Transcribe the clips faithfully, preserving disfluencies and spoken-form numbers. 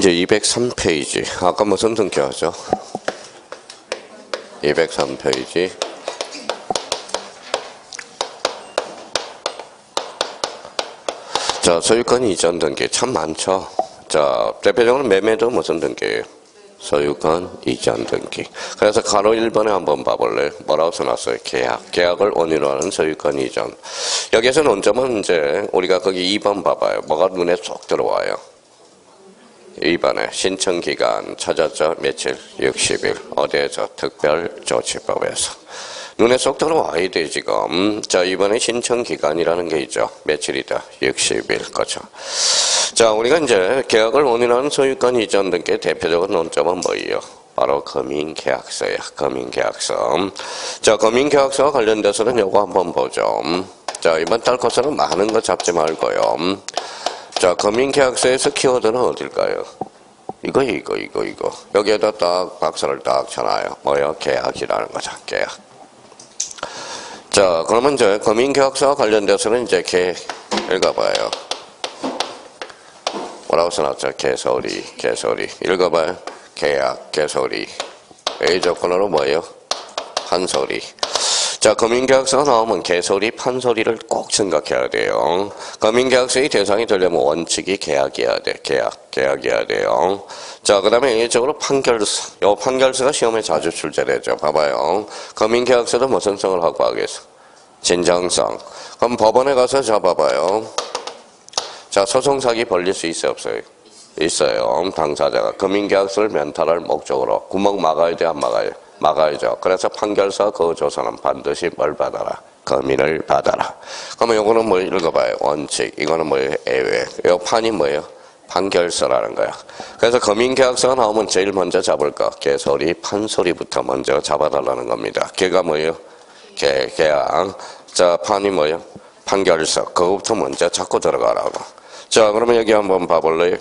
이제 이백삼 페이지. 아까 무슨 등기하죠? 이백삼 페이지. 자, 소유권 이전 등기 참 많죠. 자, 대표적으로 매매도 무슨 등기예요? 소유권 이전 등기. 그래서 가로 일 번에 한번 봐볼래요? 뭐라고 써놨어요? 계약. 계약을 원인으로 하는 소유권 이전. 여기에서 논점은 이제 우리가 거기 이 번 봐봐요. 뭐가 눈에 쏙 들어와요? 이 번에 신청기간 찾았죠? 며칠? 육십 일. 어디에서? 특별조치법에서. 눈에 쏙 들어와야 돼 지금. 자, 이번에 신청기간이라는 게 있죠. 며칠이다? 육십 일. 그렇죠. 자, 우리가 이제 계약을 원인하는 소유권 이전 등기의 대표적인 논점은 뭐예요? 바로 금융계약서야. 금융계약서. 자, 금융계약서와 관련돼서는 요거 한번 보죠. 자, 이번 달 코스는 많은 거 잡지 말고요. 자, 금융계약서에서 키워드는 어딜까요? 이거, 이거, 이거, 이거. 여기에다 딱 박스를 딱 쳐놔요. 뭐요? 계약이라는 거죠. 계약. 자, 그러면 이제 금융계약서와 관련돼서는 이제 개 읽어봐요. 뭐라고 써놨죠? 개소리, 개소리. 읽어봐요. 계약, 개소리. A 조건으로 뭐예요? 판소리. 자, 금융계약서가 나오면 개소리, 판소리를 꼭 생각해야 돼요. 금융계약서의 대상이 되려면 원칙이 계약이어야 돼. 계약, 계약이어야 돼요. 자, 그 다음에 일적으로 판결서. 요 판결서가 시험에 자주 출제되죠. 봐봐요. 금융계약서도 무슨 성을 하고 하겠어? 진정성. 그럼 법원에 가서 잡아봐요. 자, 소송사기 벌릴 수 있어요, 없어요? 있어요. 당사자가 금융계약서를 면탈할 목적으로 구멍 막아야 돼, 안 막아요? 막아야죠. 그래서 판결서 그 조서는 반드시 뭘 받아라? 검인을 받아라. 그러면 요거는 뭐 읽어봐요? 원칙. 이거는 뭐예요? 예외. 요 판이 뭐예요? 판결서라는 거야. 그래서 금융계약서가 나오면 제일 먼저 잡을 거 개소리, 판소리부터 먼저 잡아달라는 겁니다. 개가 뭐예요? 개, 계약. 자, 판이 뭐예요? 판결서. 그거부터 먼저 잡고 들어가라고. 자, 그러면 여기 한번 봐볼래요?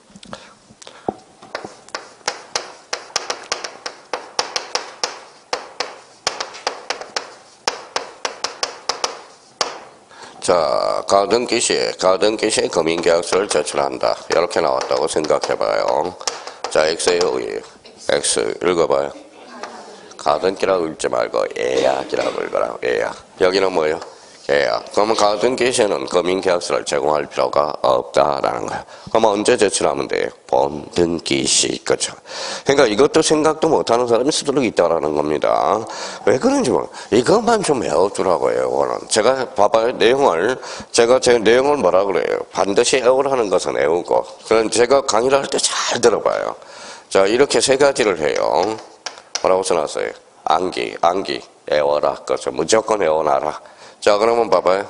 자, 가등기 시, 가등기 시 금융계약서를 제출한다. 이렇게 나왔다고 생각해봐요. 자, X의 의의. X 읽어봐요. 가등기라고 읽지 말고 예약이라고 읽어라. 예약. 여기는 뭐예요? 계약. 그러면 가등기 시에는 금융계약서를 제공할 필요가 없다라는 거예요. 그러면 언제 제출하면 돼요? 본등기 시. 그렇죠. 그러니까 이것도 생각도 못하는 사람이 수두룩 있다라는 겁니다. 왜 그런지 모르 이것만 좀 외워두라고 해요. 오늘 제가 봐봐요. 내용을 제가 제 내용을 뭐라 그래요? 반드시 외우라는 것은 외우고. 그럼 제가 강의를 할 때 잘 들어봐요. 자, 이렇게 세 가지를 해요. 뭐라고 써놨어요? 암기, 암기, 외워라. 그렇죠. 무조건 외워놔라. 자, 그러면 봐봐요.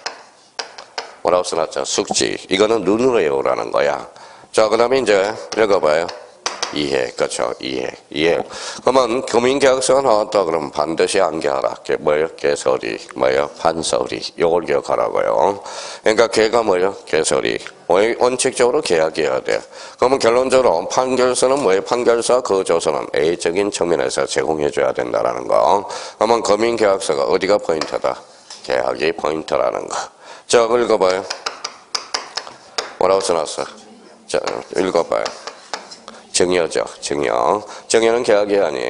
뭐라고 써놨죠? 숙지. 이거는 눈으로 외우라는 거야. 자, 그 다음에 이제 읽어봐요. 이해. 그렇죠. 이해. 이해. 그러면 금융계약서가 나왔다 그러면 반드시 암기하라. 게 뭐예요? 개소리. 뭐예요? 판소리. 요걸 기억하라고요. 그러니까 개가 뭐예요? 개소리. 원칙적으로 계약이어야 돼. 그러면 결론적으로 판결서는 뭐예요? 판결서 그 조서는 A적인 측면에서 제공해줘야 된다라는 거. 그러면 금융계약서가 어디가 포인트다? 계약이 포인트라는 거. 자, 읽어봐요. 뭐라고 써놨어? 자, 읽어봐요. 증여죠. 증여. 증여는 계약이 아니에요.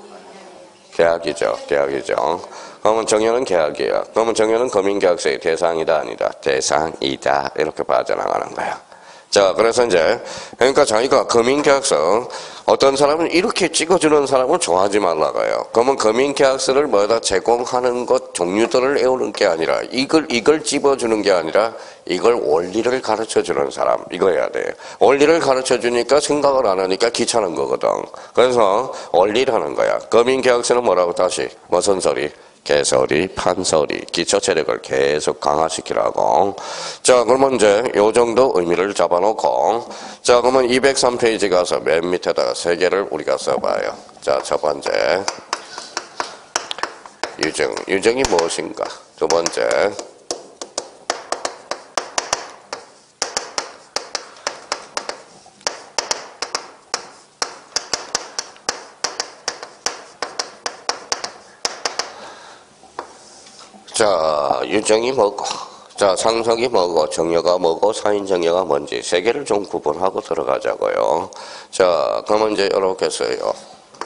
계약이죠. 계약이죠. 그러면 증여는 계약이에요. 그러면 증여는 금융계약서의 대상이다 아니다? 대상이다. 이렇게 빠져나가는 거야. 자, 그래서 이제 그러니까 자기가 금융계약서 어떤 사람은 이렇게 찍어주는 사람을 좋아하지 말라고요. 그러면 금융계약서를 뭐다 제공하는 것 종류들을 외우는 게 아니라 이걸 이걸 집어주는 게 아니라 이걸 원리를 가르쳐주는 사람 이거 해야 돼. 원리를 가르쳐주니까 생각을 안 하니까 귀찮은 거거든. 그래서 원리라는 거야. 금융계약서는 뭐라고 다시 무슨 소리? 개소리, 판소리, 기초체력을 계속 강화시키라고. 자, 그러면 이제 요 정도 의미를 잡아놓고, 자, 그러면 이백삼 페이지 가서 맨 밑에다가 세 개를 우리가 써봐요. 자, 첫 번째. 유증. 유증이 무엇인가? 두 번째. 자, 유정이 뭐고, 자, 상석이 뭐고 정여가 뭐고 사인정여가 뭔지 세 개를 좀 구분하고 들어가자고요. 자, 그러면 이제 이렇게 써요.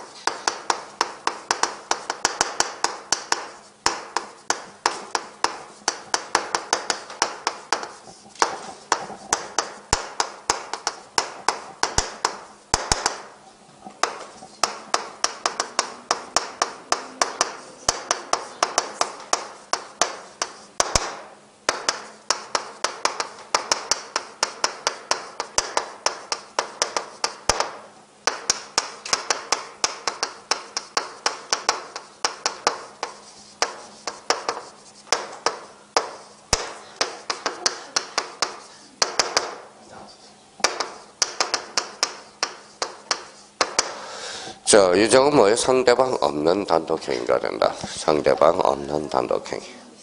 자, 유정은 뭐예요? 상대방 없는 단독행위가 된다. 상대방 없는 단독행위.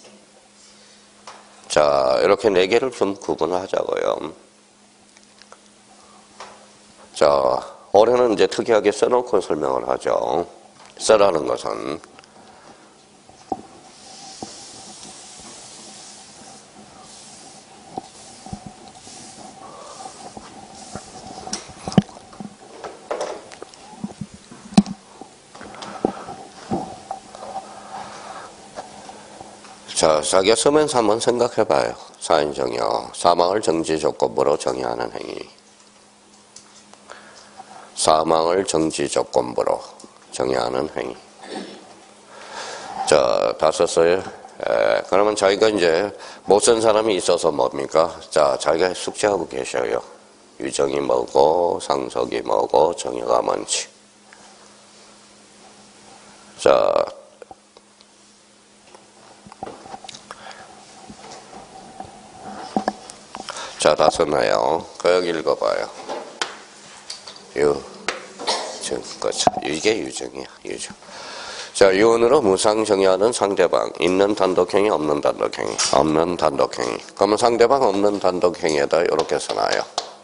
자, 이렇게 네 개를 좀 구분하자고요. 자, 올해는 이제 특이하게 써놓고 설명을 하죠. 써라는 것은 자, 자기가 쓰면서 한번 생각해봐요. 사인정여, 사망을 정지조건부로 정의하는 행위. 사망을 정지조건부로 정의하는 행위. 자, 다 썼어요? 에, 그러면 자기가 이제 못 쓴 사람이 있어서 뭡니까? 자, 자기가 숙지하고 계셔요. 유정이 뭐고, 상석이 뭐고, 정여가 뭔지. 자, 자, 다 썼나요? 그 여기 읽어봐요. 유, 정, 그렇죠. 이게 유정이야, 유정. 자, 유언으로 무상 정의하는 상대방. 있는 단독행위, 없는 단독행위. 없는 단독행위. 그러면 상대방 없는 단독행위에다 이렇게 써놔요.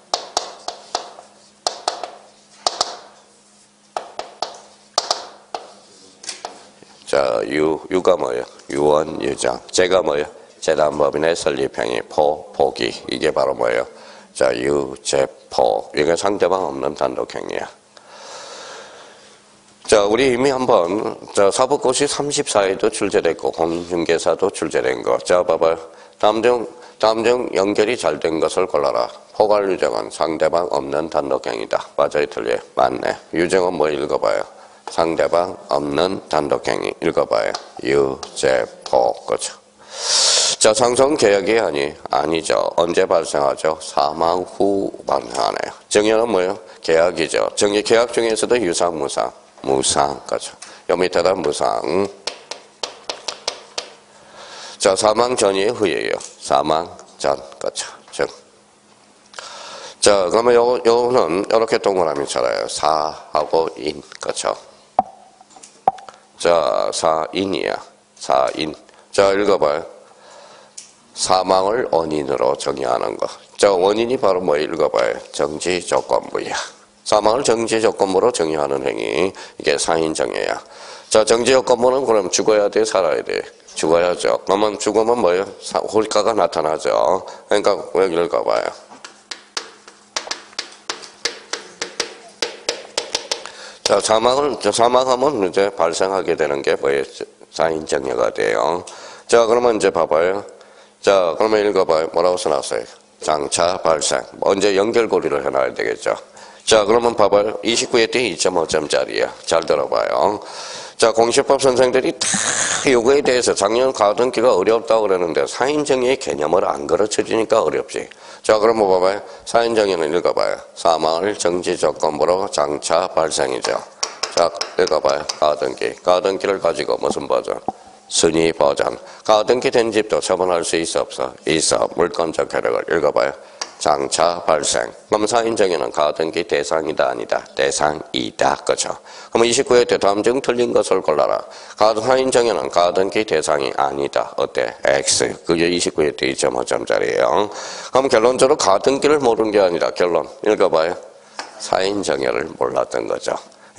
자, 유, 유가 뭐예요? 유언, 유정. 제가 뭐예요? 재단법인의 설립행위, 포, 포기. 이게 바로 뭐예요? 자, 유, 제, 포. 이게 상대방 없는 단독행위야. 자, 우리 이미 한번, 자, 사법고시 삼십사 회도 출제됐고, 공인중개사도 출제된 거. 자, 봐봐요. 다음 중, 다음 중 연결이 잘 된 것을 골라라. 포괄 유정은 상대방 없는 단독행위다. 맞아요, 틀려요? 맞네. 유정은 뭐 읽어봐요? 상대방 없는 단독행위. 읽어봐요. 유, 제, 포. 그렇죠. 자, 상성 계약이 아니, 아니죠. 언제 발생하죠? 사망 후 발생하네요. 정의는 뭐예요? 계약이죠. 정의 계약 중에서도 유상, 무상. 무상, 그렇죠. 요 밑에다 무상. 자, 사망 전이 후예요. 사망 전, 그렇죠. 즉. 자, 그러면 요, 요는 이렇게 동그라미 쳐라요. 사하고 인, 그렇죠. 자, 사인이야. 사인. 자, 읽어봐요. 사망을 원인으로 정의하는 것. 자, 원인이 바로 뭐 읽어봐요. 정지조건부야. 사망을 정지조건부로 정의하는 행위. 이게 사인정의야. 자, 정지조건부는 그럼 죽어야 돼, 살아야 돼? 죽어야죠. 그러면 죽으면 뭐예요? 홀가가 나타나죠. 그러니까 여기 읽어봐요. 자, 사망을, 사망하면 이제 발생하게 되는 게 뭐예요? 사인정의가 돼요. 자, 그러면 이제 봐봐요. 자, 그러면 읽어봐요. 뭐라고 써놨어요? 장차 발생. 언제 연결고리를 해놔야 되겠죠. 자, 그러면 봐봐요. 이십구 회 때 이 점 오 점짜리야. 잘 들어봐요. 자, 공시법 선생들이 다 요거에 대해서 작년 가등기가 어렵다고 그러는데 사인정의의 개념을 안 가르쳐 주니까 어렵지. 자, 그러면 봐봐요. 사인정의는 읽어봐요. 사망을 정지조건부로 장차 발생이죠. 자, 읽어봐요. 가등기. 가등기를 가지고 무슨 버전? 순위 버전. 가등기 된 집도 처분할 수 있어 없어? 있어. 물권적 효력을 읽어봐요. 장차 발생. 그럼 사인정의는 가등기 대상이다 아니다? 대상이다. 그렇죠. 그럼 이십구 회 때 다음 중 틀린 것을 골라라. 사인정의는 가등기 대상이 아니다. 어때? X. 그게 이십구 회 때 이 점 오 점짜리예요. 그럼 결론적으로 가등기를 모르는 게 아니라 결론 읽어봐요. 사인정의를 몰랐던 거죠.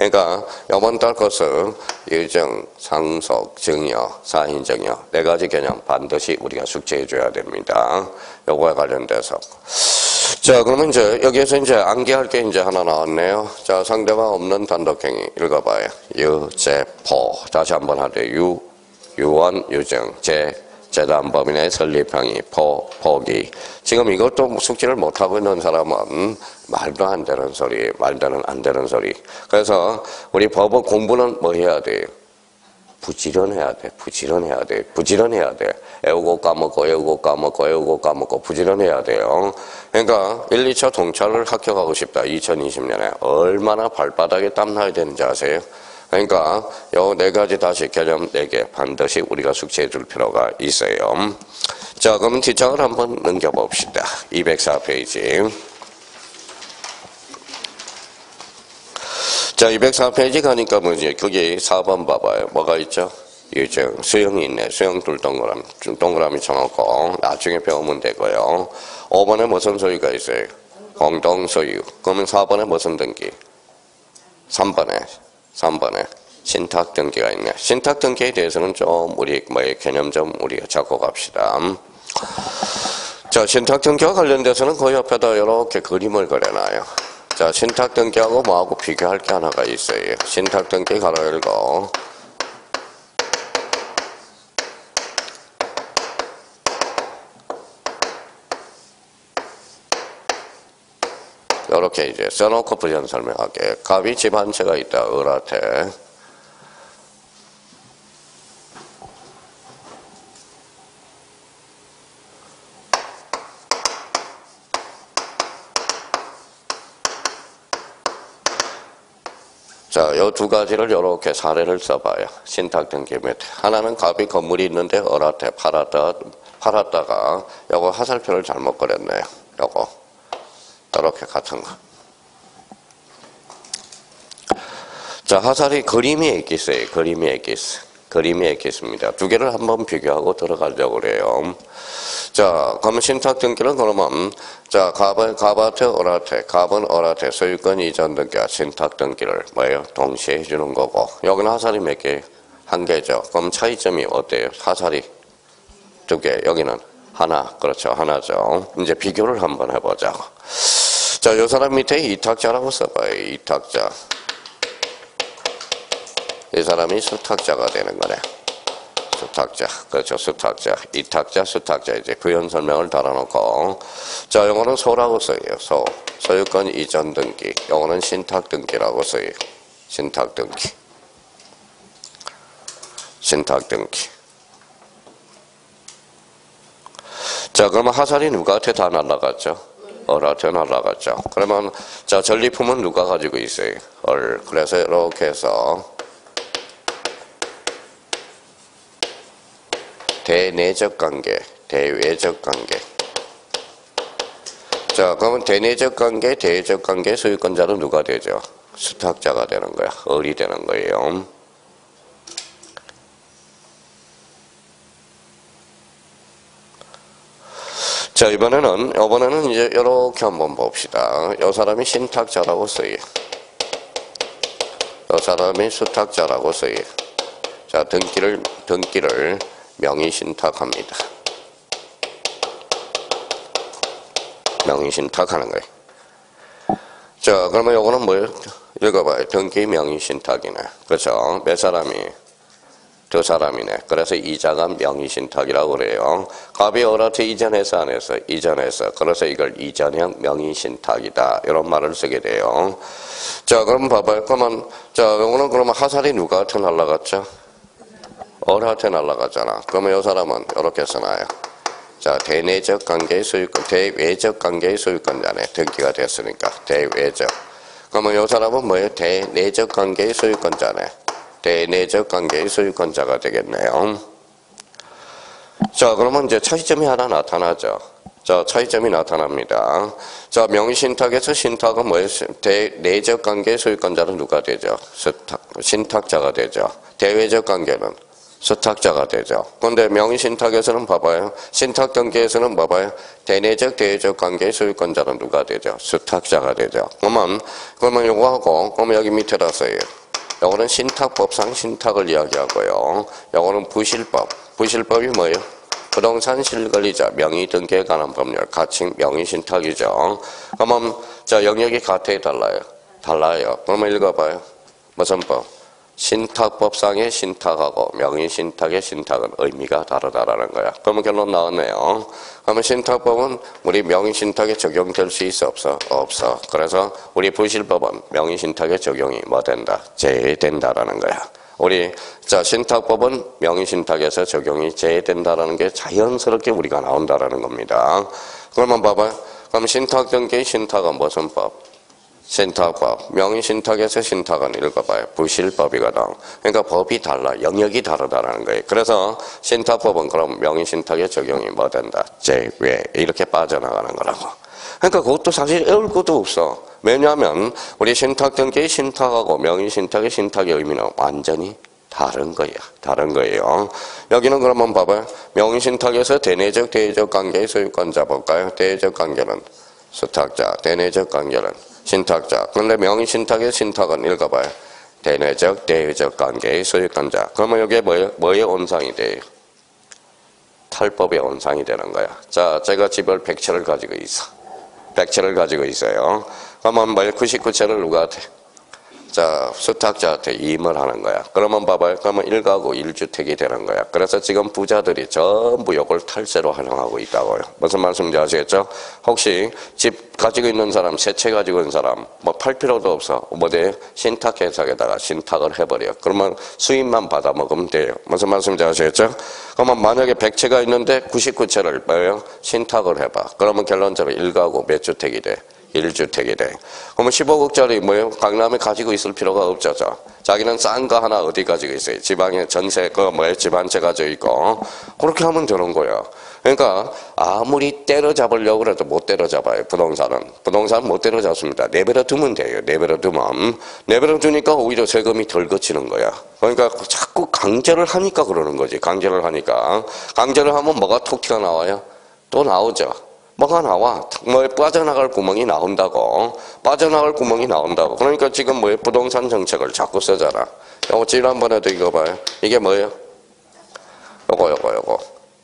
그러니까 이번 달 것은 유정, 상속, 증여, 사인 증여 네 가지 개념 반드시 우리가 숙지해 줘야 됩니다. 요거에 관련돼서. 자, 그러면 이제 여기에서 이제 암기할 게 이제 하나 나왔네요. 자, 상대방 없는 단독행위 읽어봐요. 유, 제, 포. 다시 한번 하되 유, 유언, 유증, 제, 재단법인의 설립행위, 포, 포기. 지금 이것도 숙지를 못하고 있는 사람은 말도 안 되는 소리, 말도 안 되는 소리. 그래서 우리 법원 공부는 뭐 해야 돼요? 부지런해야 돼. 부지런해야 돼. 부지런해야 돼. 애우고 까먹고 애우고 까먹고 애우고 까먹고 부지런해야 돼요. 그러니까 일, 이 차 동차를 합격하고 싶다. 이천이십 년에 얼마나 발바닥에 땀나야 되는지 아세요? 그러니까 요 네 가지 다시 개념 네 개 반드시 우리가 숙지해 줄 필요가 있어요. 자, 그럼 뒷장을 한번 넘겨봅시다. 이백사 페이지. 자, 이백사 페이지 가니까 뭐지? 거기 사 번 봐봐요. 뭐가 있죠? 유증, 수형이 있네. 수형 둘 동그라미, 동그라미 쳐놓고 나중에 배우면 되고요. 오 번에 무슨 소유가 있어요? 공동 소유. 그러면 사 번에 무슨 등기? 삼 번에, 삼 번에 신탁 등기가 있네. 신탁 등기에 대해서는 좀 우리 뭐의 개념 좀 우리가 잡고 갑시다. 자, 신탁 등기와 관련돼서는 그 옆에다 이렇게 그림을 그려놔요. 자, 신탁 등기하고 뭐하고 비교할 게 하나가 있어요. 신탁 등기 가로 열고 이렇게 이제 써놓고 부연 설명할게. 갑이 집 한 채가 있다. 을한테. 자, 요 두 가지를 이렇게 사례를 써봐요. 신탁 등기 밑에. 하나는 갑이 건물이 있는데 을한테 팔았다, 팔았다가 요거 하살표를 잘못 그렸네요. 요거. 이렇게 같은 거. 자, 하살이 그림이 있겠어요. 그림이 있겠어. 그림이 있겠습니다. 두 개를 한번 비교하고 들어가려고 그래요. 자, 그러면 신탁 등기는 그러면 자, 갑은 갑한테 을한테, 갑은 을한테 소유권 이전 등기와 신탁 등기를 뭐예요? 동시에 해주는 거고. 여기는 하살이 몇 개? 한 개죠. 그럼 차이점이 어때요? 하살이 두 개, 여기는 하나. 그렇죠. 하나죠. 이제 비교를 한번 해보자고. 자, 요 사람 밑에 이탁자라고 써봐요. 이탁자. 이 사람이 수탁자가 되는 거네. 수탁자. 그렇죠. 수탁자. 이탁자, 수탁자. 이제 부연 설명을 달아놓고. 자, 요거는 소라고 써요. 소. 소유권 이전 등기. 요거는 신탁 등기라고 써요. 신탁 등기. 신탁 등기. 자, 그러면 하살이 누구한테 다 날라갔죠? 을한테 날라갔죠. 그러면 자, 전리품은 누가 가지고 있어요? 을. 그래서 이렇게 해서 대내적 관계, 대외적 관계. 자, 그러면 대내적 관계, 대외적 관계 소유권자는 누가 되죠? 수탁자가 되는 거야. 을이 되는 거예요. 자, 이번에는, 이번에는 이제 이렇게 한번 봅시다. 이 사람이 신탁자라고 써요. 이 사람이 수탁자라고 써요. 자, 등기를, 등기를 명의신탁합니다. 명의신탁하는 거예요. 자, 그러면 요거는 뭐예요? 읽어봐요. 등기 명의신탁이네. 그렇죠? 몇 사람이? 두 사람이네. 그래서 이자가 명의신탁이라고 그래요. 갑이 을한테 이전해서 안 해서? 이전해서. 그래서 이걸 이전형 명의신탁이다. 이런 말을 쓰게 돼요. 자, 그럼 봐봐요. 그러면, 자, 요거는 그러면 하살이 누구한테 날라갔죠? 을한테 날라갔잖아. 그러면 이 사람은 이렇게 써놔요. 자, 대내적 관계의 소유권, 대외적 관계의 소유권자네. 등기가 됐으니까. 대외적. 그러면 이 사람은 뭐예요? 대내적 관계의 소유권자네. 대내적 관계의 소유권자가 되겠네요. 자, 그러면 이제 차이점이 하나 나타나죠. 자, 차이점이 나타납니다. 자, 명의신탁에서 신탁은 뭐예요? 대내적 관계의 소유권자는 누가 되죠? 수탁, 신탁자가 되죠. 대외적 관계는 수탁자가 되죠. 그런데 명의신탁에서는 봐봐요. 신탁등기에서는 봐봐요. 대내적, 대외적 관계의 소유권자는 누가 되죠? 수탁자가 되죠. 그러면, 그러면 요거 하고, 그러면 여기 밑에다 써요. 요거는 신탁법상 신탁을 이야기하고요. 요거는 부실법. 부실법이 뭐예요? 부동산 실거래자 명의 등기에 관한 법률, 가칭 명의신탁이죠. 그러면, 자, 영역이 같아요, 달라요? 달라요. 그러면 읽어봐요. 무슨 법? 신탁법상의 신탁하고 명의신탁의 신탁은 의미가 다르다라는 거야. 그러면 결론 나왔네요. 그러면 신탁법은 우리 명의신탁에 적용될 수 있어 없어? 없어. 그래서 우리 부실법은 명의신탁에 적용이 뭐 된다? 제외된다라는 거야. 우리 자 신탁법은 명의신탁에서 적용이 제외된다라는 게 자연스럽게 우리가 나온다라는 겁니다. 그러면 봐봐요. 그럼 신탁등기 신탁은 무슨 법? 신탁법. 명의신탁에서 신탁은 읽어봐요. 부실법이거든. 그러니까 법이 달라. 영역이 다르다라는 거예요. 그래서 신탁법은 그럼 명의신탁에 적용이 뭐 된다? 제외. 이렇게 빠져나가는 거라고. 그러니까 그것도 사실 어려울 것도 없어. 왜냐하면 우리 신탁등기의 신탁하고 명의신탁의 신탁의 의미는 완전히 다른 거야. 다른 거예요. 여기는 그러면 봐봐요. 명의신탁에서 대내적, 대외적 관계의 소유권자 볼까요? 대외적 관계는 수탁자, 대내적 관계는 신탁자. 그런데 명의신탁의 신탁은 읽어봐요. 대내적, 대외적 관계의 소유권자. 그러면 여기에 뭐의, 뭐의 온상이 돼요? 탈법의 온상이 되는 거야. 자, 제가 집을 백 채를 가지고 있어. 백 채를 가지고 있어요. 그러면 뭐예요? 구십구 채를 누구한테? 자, 수탁자한테 임을 하는 거야. 그러면 봐봐요. 그러면 일 가구 일 주택이 되는 거야. 그래서 지금 부자들이 전부 이걸 탈세로 활용하고 있다고요. 무슨 말씀인지 아시겠죠? 혹시 집 가지고 있는 사람, 세 채 가지고 있는 사람, 뭐 팔 필요도 없어. 뭐대 신탁회사에다가 신탁을 해버려. 그러면 수입만 받아 먹으면 돼요. 무슨 말씀인지 아시겠죠? 그러면 만약에 백 채가 있는데 구십구 채를 뭐예요? 신탁을 해봐. 그러면 결론적으로 일 가구 몇 주택이 돼? 일 주택이 돼. 그러면 십오억짜리 뭐예요? 강남에 가지고 있을 필요가 없죠. 자기는 싼 거 하나 어디 가지고 있어요? 지방에 전세 그 뭐예요? 집 한 채 가지고 있고. 그렇게 하면 되는 거야. 그러니까 아무리 때려잡으려고 해도 못 때려잡아요. 부동산은. 부동산은 못 때려잡습니다. 내버려 두면 돼요. 내버려 두면. 내버려 두니까 오히려 세금이 덜 거치는 거야. 그러니까 자꾸 강제를 하니까 그러는 거지. 강제를 하니까. 강제를 하면 뭐가 톡 튀어나와요? 또 나오죠. 뭐가 나와? 뭐 빠져나갈 구멍이 나온다고. 빠져나갈 구멍이 나온다고. 그러니까 지금 뭐예요? 부동산 정책을 자꾸 쓰잖아. 요거 지난번에도 이거 봐요. 이게 뭐예요? 요거 요거 요거.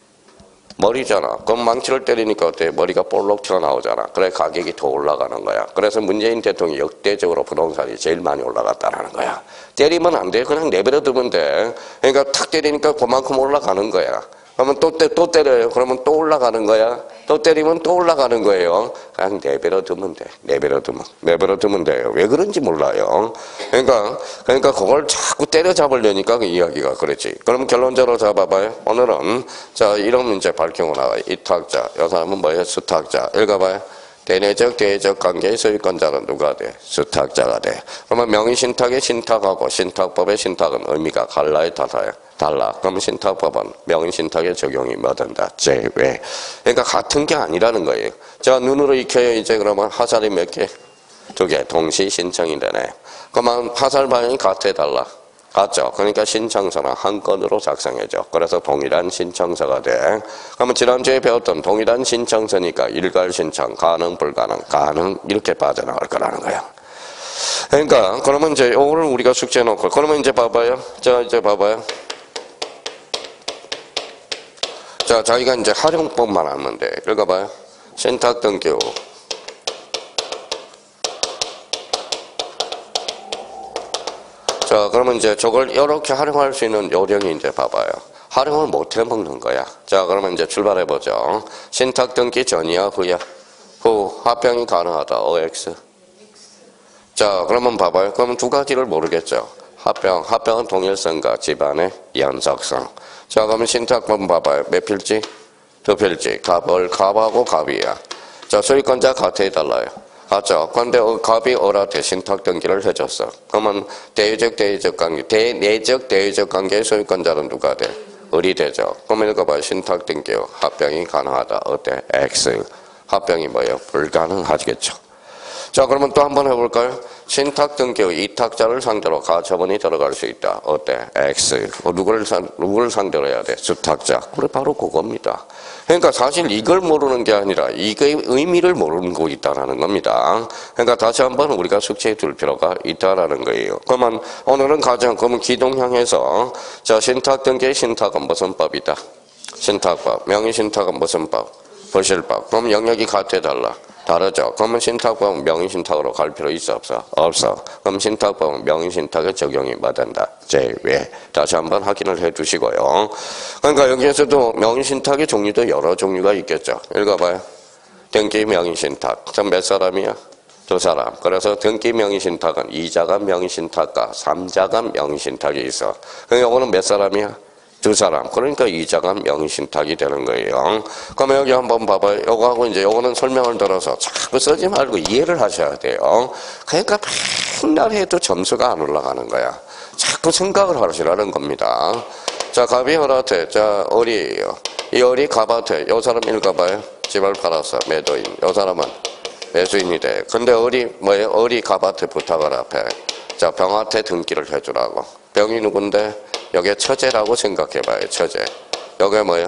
머리잖아. 그럼 망치를 때리니까 어때? 머리가 볼록 튀어나오잖아. 그래 가격이 더 올라가는 거야. 그래서 문재인 대통령이 역대적으로 부동산이 제일 많이 올라갔다는 거야. 때리면 안 돼. 그냥 내버려 두면 돼. 그러니까 탁 때리니까 그만큼 올라가는 거야. 그러면 또, 때, 또 때려요. 그러면 또 올라가는 거야. 또 때리면 또 올라가는 거예요. 그냥 내버려 두면 돼. 내버려 두면. 내버려 두면 돼요. 왜 그런지 몰라요. 그러니까, 그러니까 그걸 자꾸 때려잡으려니까 그 이야기가 그렇지. 그럼 결론적으로 잡아봐요. 오늘은, 자, 이런 문제 밝히고 나와요. 이탁자. 이 사람은 뭐예요? 수탁자. 읽어봐요. 대내적, 대외적 관계의 소유권자는 누가 돼? 수탁자가 돼. 그러면 명의신탁의 신탁하고 신탁법의 신탁은 의미가 갈라요, 달라요? 달라. 그럼 신탁법은 명의신탁의 적용이 뭐 된다? 제외. 그러니까 같은 게 아니라는 거예요. 자, 눈으로 익혀요. 이제 그러면 하살이 몇 개? 두 개. 동시 신청이 되네. 그러면 하살 방향이 같아, 달라? 같죠. 그러니까 신청서는 한 건으로 작성해줘. 그래서 동일한 신청서가 돼. 그러면 지난주에 배웠던 동일한 신청서니까 일괄 신청, 가능, 불가능, 가능 이렇게 빠져나갈 거라는 거야. 그러니까 그러면 이제 오늘 우리가 숙제 놓고 그러면 이제 봐봐요. 자 이제 봐봐요. 자 자기가 이제 활용법만 하면 돼. 읽어봐요. 신탁등기 후. 자, 그러면 이제 저걸 이렇게 활용할 수 있는 요령이 이제 봐봐요. 활용을 못 해먹는 거야. 자, 그러면 이제 출발해보죠. 신탁 등기 전이야, 후야? 후, 합병이 가능하다, 오엑스. 자, 그러면 봐봐요. 그러면 두 가지를 모르겠죠. 합병, 합병은 동일성과 집안의 연속성. 자, 그러면 신탁법 봐봐요. 몇 필지? 두 필지. 갑을, 갑하고 갑이야. 자, 소유권자 같아 달라요. 맞죠? 그런데 갑이 어라한테 신탁 등기를 해줬어. 그러면 대외적 대외적 관계, 대내적 대외적 관계의 소유권자는 누가 돼? 을이 되죠. 그러면 읽어봐요. 신탁 등기 후 합병이 가능하다. 어때? X. 합병이 뭐예요? 불가능하겠죠. 자, 그러면 또 한번 해볼까요? 신탁 등기의 이탁자를 상대로 가처분이 들어갈 수 있다. 어때? X. 어, 누구를, 상, 누구를 상대로 해야 돼? 주탁자. 그래, 바로 그겁니다. 그러니까 사실 이걸 모르는 게 아니라 이거의 의미를 모르는 거 있다라는 겁니다. 그러니까 다시 한번 우리가 숙지해 둘 필요가 있다라는 거예요. 그러면 오늘은 가장, 그러면 기동형에서 자, 신탁 등기의 신탁은 무슨 법이다? 신탁법. 명의신탁은 무슨 법? 부실법. 그럼 영역이 같아 달라? 다르죠. 그러면 신탁법은 명의신탁으로 갈 필요 있어 없어? 없어. 그럼 신탁법은 명의신탁에 적용이 못된다. 제외. 다시 한번 확인을 해 두시고요. 그러니까 여기에서도 명의신탁의 종류도 여러 종류가 있겠죠. 읽어봐요. 등기 명의신탁. 그럼 몇 사람이야? 두 사람. 그래서 등기 명의신탁은 이자간 명의신탁과 삼자간 명의신탁이 있어. 그럼 요거는 몇 사람이야? 두 사람. 그러니까 이자간 명의신탁이 되는 거예요. 그러면 여기 한번 봐봐요. 요거하고 이제 요거는 설명을 들어서 자꾸 쓰지 말고 이해를 하셔야 돼요. 그러니까 맨날 해도 점수가 안 올라가는 거야. 자꾸 생각을 하시라는 겁니다. 자, 갑이 허라태. 자, 어리예요. 이 어리 갑한테. 요 사람 읽어봐요. 집을 팔았어. 매도인. 요 사람은 매수인이 돼. 근데 어리 뭐예요? 어리 갑한테 부탁을 앞에. 자, 병한테 등기를 해주라고. 병이 누군데? 여기에 처제라고 생각해봐요. 처제. 여기에 뭐예요?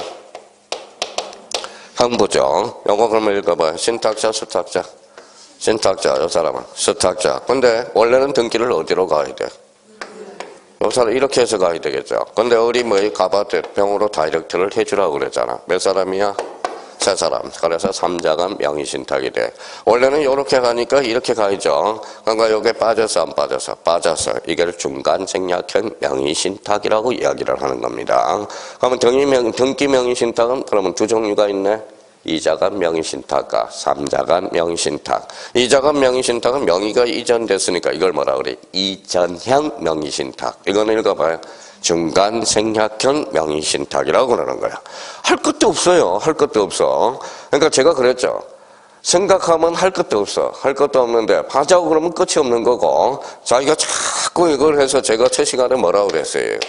형부죠. 요거 그러면 읽어봐요. 신탁자, 수탁자. 신탁자, 요 사람은. 수탁자. 근데 원래는 등기를 어디로 가야 돼? 요 사람 이렇게 해서 가야 되겠죠. 근데 어리 뭐예요? 가봐도 병으로 다이렉트를 해주라고 그랬잖아. 몇 사람이야? 세 사람. 그래서 삼자간 명의신탁이 돼. 원래는 이렇게 가니까 이렇게 가야죠. 그러니까 여기에 빠져서 안 빠져서? 빠져서. 이걸 중간생략형 명의신탁이라고 이야기를 하는 겁니다. 그러면 등기명, 등기명의신탁은 그러면 두 종류가 있네. 이자간 명의신탁과 삼자간 명의신탁. 이자간 명의신탁은 명의가 이전됐으니까 이걸 뭐라 그래? 이전형 명의신탁. 이거는 읽어봐요. 중간 생략형 명의신탁이라고 그러는 거야. 할 것도 없어요. 할 것도 없어. 그러니까 제가 그랬죠. 생각하면 할 것도 없어. 할 것도 없는데 하자고 그러면 끝이 없는 거고 자기가 자꾸 이걸 해서 제가 첫 시간에 뭐라고 그랬어요?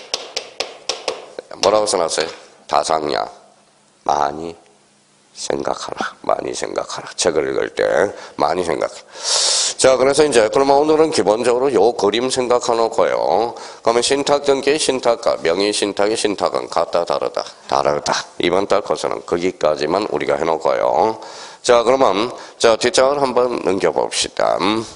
뭐라고 써놨어요? 다상야. 많이 생각하라. 많이 생각하라. 책을 읽을 때 많이 생각해. 자, 그래서 이제 그러면 오늘은 기본적으로 요 그림 생각해놓고요. 그러면 신탁 등기의 신탁과 명의신탁의 신탁은 같다 다르다? 다르다. 이번 달 코스는 거기까지만 우리가 해놓고요. 자, 그러면 자 뒷장을 한번 넘겨봅시다.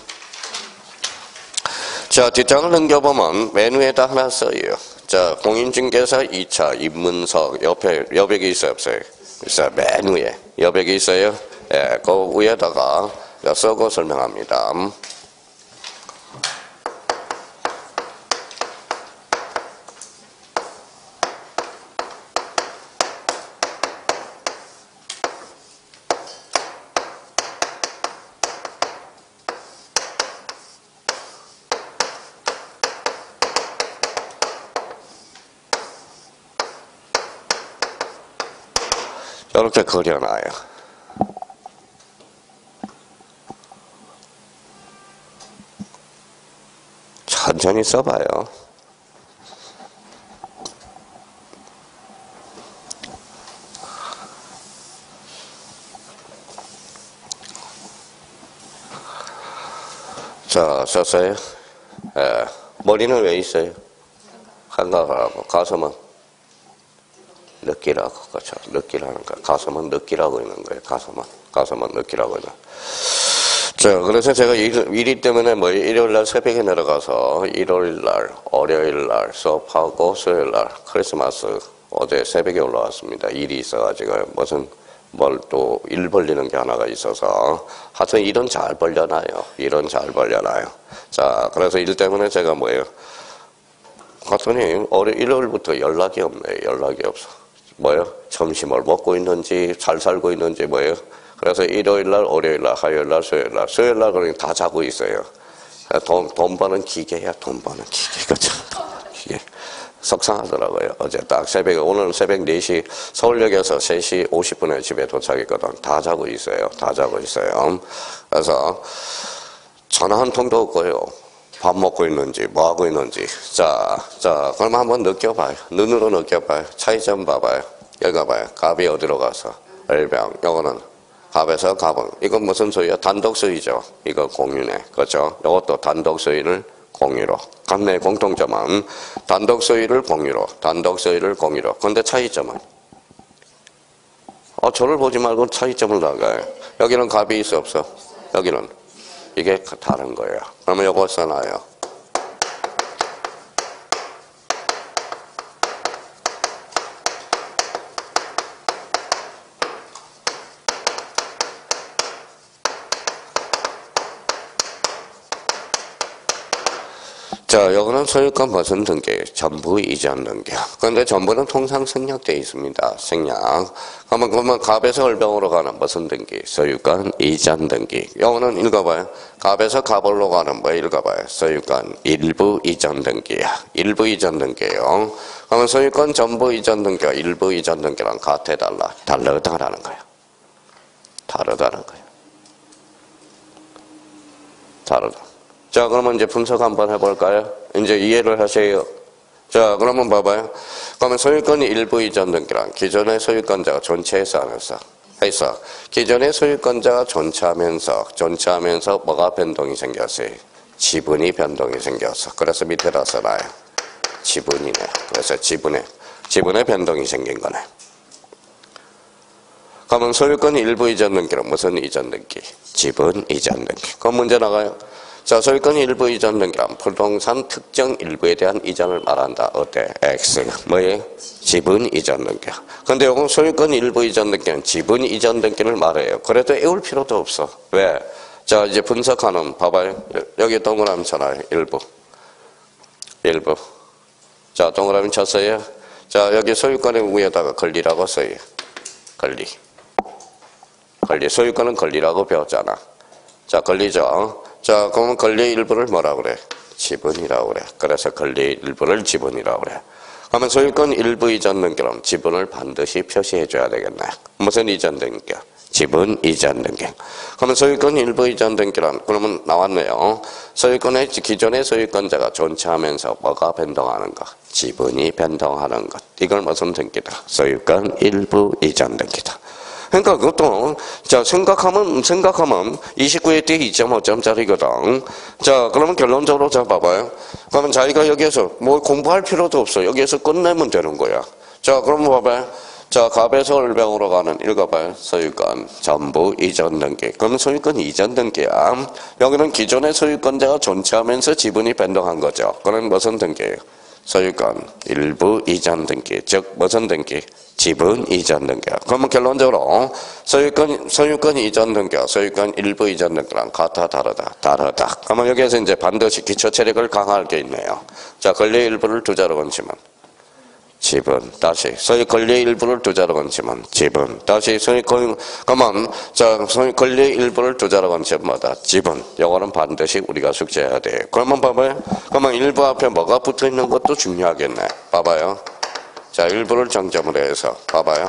자, 뒷장을 넘겨보면 메뉴에다 하나 써요. 자, 공인중개사 이 차 입문서 옆에 여백이 있어요 없어요? 있어요. 메뉴에 여백이 있어요. 예, 그 위에다가 써고 설명합니다. 이렇게 그려놔요. 천천히 써봐요. 자, 썼어요? 예. 머리는 왜 있어요? 생각을 하고, 가슴은 느끼라고, 그렇죠? 느끼라는 거. 가슴은 느끼라고 있는 거예요. 가슴은. 가슴은 느끼라고 있는. 자, 그래서 제가 일, 일이 때문에 뭐 일요일날 새벽에 내려가서 일요일날, 월요일날 수업하고 수요일날 크리스마스 어제 새벽에 올라왔습니다. 일이 있어가지고 무슨 뭘 또 일 벌리는 게 하나가 있어서 하여튼 일은 잘 벌려놔요. 일은 잘 벌려놔요. 자, 그래서 일 때문에 제가 뭐예요? 갔더니 월요 일요일부터 연락이 없네. 연락이 없어. 뭐예요? 점심을 먹고 있는지 잘 살고 있는지 뭐예요? 그래서 일요일날, 월요일날, 화요일날, 수요일날, 수요일날 그러니 다 자고 있어요. 돈, 돈 버는 기계야, 돈 버는 기계. 그죠? 기계. 속상하더라고요. 어제 딱 새벽에, 오늘 새벽 네 시, 서울역에서 세 시 오십 분에 집에 도착했거든. 다 자고 있어요. 다 자고 있어요. 그래서 전화 한 통도 없고요. 밥 먹고 있는지, 뭐 하고 있는지. 자, 자, 그럼 한번 느껴봐요. 눈으로 느껴봐요. 차이점 봐봐요. 읽어봐요. 갑이 어디로 가서? 을병. 요거는 갑에서 갑은. 이건 무슨 소유야? 단독 소유죠. 이거 공유네. 그렇죠? 이것도 단독 소유를 공유로. 같네. 공통점은 단독 소유를 공유로. 단독 소유를 공유로. 근데 차이점은? 어, 저를 보지 말고 차이점을 나가요. 여기는 갑이 있어 없어? 여기는. 이게 다른 거예요. 그러면 이거 써놔요. 자, 여기는 소유권 무슨 등기? 전부 이전 등기. 그런데 전부는 통상 생략되어 있습니다. 생략. 그러면, 그러면 갑에서 을병으로 가는 무슨 등기? 소유권 이전 등기. 여기는 읽어봐요. 갑에서 갑으로 가는 뭐 읽어봐요. 소유권 일부 이전 등기야. 일부 이전 등기예요. 그러면 소유권 전부 이전 등기와 일부 이전 등기랑 같아 달라? 다르다라는 거예요. 다르다는 거예요. 다르다. 자, 그러면 이제 분석 한번 해볼까요? 이제 이해를 하세요. 자, 그러면 봐봐요. 그러면 소유권이 일부 이전 등기란 기존의 소유권자가 존치해서 안 했어. 했어. 기존의 소유권자가 존치하면서, 존치하면서 뭐가 변동이 생겼어요? 지분이 변동이 생겼어. 그래서 밑에다 써놔요. 지분이네. 그래서 지분에, 지분의 변동이 생긴 거네. 그러면 소유권 일부 이전 등기는 무슨 이전 등기? 지분 이전 등기. 그럼 문제 나가요. 자, 소유권 일부 이전 등기란 부동산 특정 일부에 대한 이전을 말한다. 어때? X. 뭐예요? 지분 이전 등기. 근데 요건 소유권 일부 이전 등기는 지분 이전 등기를 말해요. 그래도 외울 필요도 없어. 왜? 자, 이제 분석하는, 봐봐요. 여기 동그라미 쳐놔요. 일부. 일부. 자, 동그라미 쳤어요. 자, 여기 소유권의 위에다가 권리라고 써요. 권리. 권리. 소유권은 권리라고 배웠잖아. 자, 권리죠. 자, 그러면 권리의 일부를 뭐라 그래? 지분이라고 그래. 그래서 권리의 일부를 지분이라고 그래. 그러면 소유권 일부 이전 등기는 지분을 반드시 표시해 줘야 되겠네. 무슨 이전 등기야? 지분 이전 등기. 그러면 소유권 일부 이전 등기란 그러면 나왔네요. 소유권의 기존의 소유권자가 존치하면서 뭐가 변동하는 것? 지분이 변동하는 것. 이걸 무슨 등기다? 소유권 일부 이전 등기다. 그러니까 그것도 자 생각하면 생각하면 이십구 회 때 이 점 오 점짜리거든. 자, 그러면 결론적으로 자 봐봐요. 그러면 자기가 여기에서 뭐 공부할 필요도 없어. 여기에서 끝내면 되는 거야. 자, 그러면 봐봐요. 자, 갑에서 을병으로 가는 읽어봐요. 소유권 전부 이전 등기. 그러면 소유권 이전 등기야. 여기는 기존의 소유권자가 존치하면서 지분이 변동한 거죠. 그럼 무슨 등기예요? 소유권 일부 이전 등기. 즉 무슨 등기? 지분 이전 등기야. 그러면 결론적으로 소유권 소유권 이전 등기와 소유권 일부 이전 등기랑 같아 다르다. 다르다. 그러면 여기에서 이제 반드시 기초 체력을 강화할 게 있네요. 자, 권리의 일부를 두 자로 건치면 지분. 다시 소유 권리의 일부를 두 자로 건치면 지분. 다시 소유권 그러면 자 소유 권리의 일부를 두 자로 건치면 뭐다? 지분. 요거는 반드시 우리가 숙지해야 돼요. 그러면 봐봐요. 그러면 일부 앞에 뭐가 붙어 있는 것도 중요하겠네. 봐봐요. 자, 일부를 정점으로 해서 봐봐요.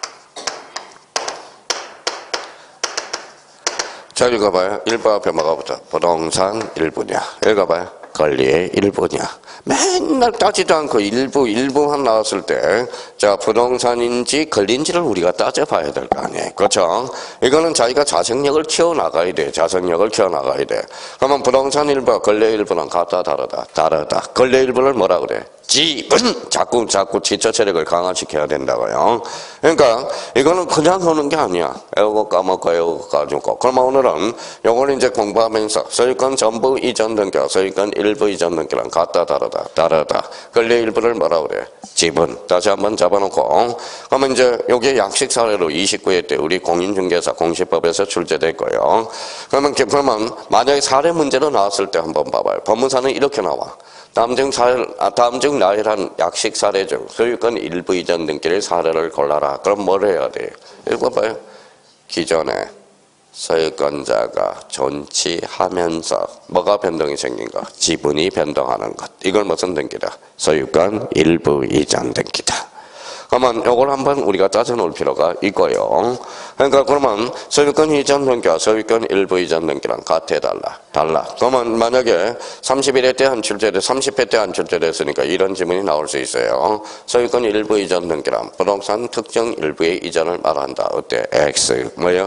자, 읽어봐요. 일부 앞에 뭐가 붙어? 부동산 일부냐. 읽어봐요. 권리의 일부냐. 맨날 따지도 않고 일부, 일부만 나왔을 때, 자, 부동산인지 권리인지를 우리가 따져봐야 될 거 아니에요. 그렇죠? 이거는 자기가 자생력을 키워나가야 돼. 자생력을 키워나가야 돼. 그러면 부동산 일부와 권리의 일부는 같다, 다르다? 다르다. 권리의 일부를 뭐라 그래? 지분! 자꾸, 자꾸 지적 체력을 강화시켜야 된다고요. 그러니까, 이거는 그냥 하는 게 아니야. 애우고 까먹고 애우고 가지고. 그러면 오늘은 요걸 이제 공부하면서 소유권 전부 이전 등기와 소유권 일부 이전 등기랑 같다, 다르다? 다르다. 권리의 일부를 뭐라 그래? 지분. 다시 한번 잡아놓고. 그러면 이제 요게 약식 사례로 이십구 회 때 우리 공인중개사 공시법에서 출제됐고요. 그러면, 그러면 만약에 사례 문제로 나왔을 때 한번 봐봐요. 법문사는 이렇게 나와. 다음 중 사례, 아, 다음 중 나열한 약식 사례 중 소유권 일부 이전 등기를 사례를 골라라. 그럼 뭘 해야 돼요? 읽어봐요. 기존에 소유권자가 존치하면서 뭐가 변동이 생긴 것? 지분이 변동하는 것. 이걸 무슨 등기다? 소유권 일부 이전 등기다. 그러면 이걸 한번 우리가 따져놓을 필요가 있고요. 그러니까 그러면 소유권 이전 등기와 소유권 일부 이전 등기랑 같아 달라? 달라. 그러면 만약에 삼십일 회 때 한 출제돼, 삼십 회 때 한 출제됐으니까 이런 질문이 나올 수 있어요. 소유권 일부 이전 등기란 부동산 특정 일부의 이전을 말한다. 어때? X. 뭐예요?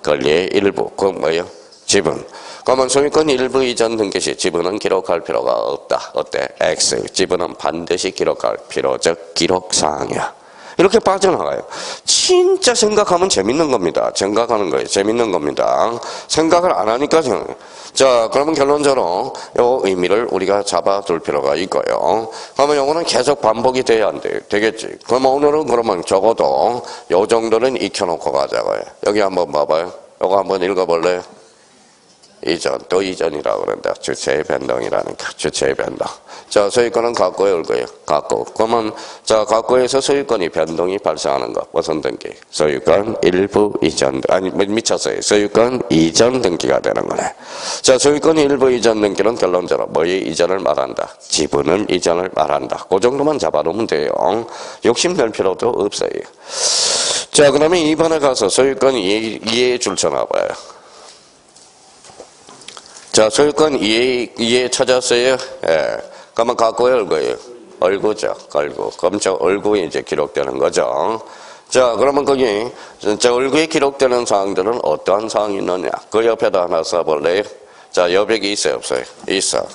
권리의 일부. 그건 뭐예요? 지분. 그러면 소유권 일부 이전 등기시 지분은 기록할 필요가 없다. 어때? X. 지분은 반드시 기록할 필요적 기록사항이야. 이렇게 빠져나가요. 진짜 생각하면 재밌는 겁니다. 생각하는 거예요. 재밌는 겁니다. 생각을 안 하니까. 자, 그러면 결론적으로 요 의미를 우리가 잡아둘 필요가 있고요. 그러면 요거는 계속 반복이 돼야 안 돼요. 되겠지. 그러면 오늘은 그러면 적어도 요 정도는 익혀놓고 가자고요. 여기 한번 봐봐요. 요거 한번 읽어볼래요? 이전, 또 이전이라고 그런다. 주체의 변동이라니까. 주체의 변동. 자, 소유권은 갖고에 올 거예요. 갖고. 그러면, 자, 갖고에서 소유권이 변동이 발생하는 거. 무슨 등기? 소유권 일부 이전, 아니, 미쳤어요. 소유권 이전 등기가 되는 거네. 자, 소유권 일부 이전 등기는 결론적으로 뭐의 이전을 말한다? 지분을 이전을 말한다. 그 정도만 잡아놓으면 돼요. 욕심낼 필요도 없어요. 자, 그러면 이 번에 가서 소유권 이해, 이해 줄 쳐놔봐요. 자, 소유권 이해, 이해 찾았어요? 예. 그러면 갖고에 얼고예요. 얼고죠. 얼고. 그럼 저 얼고에 이제 기록되는 거죠. 자, 그러면 거기, 저 얼고에 기록되는 사항들은 어떠한 사항이 있느냐? 그 옆에다 하나 써볼래요? 자, 여백이 있어요? 없어요? 있어.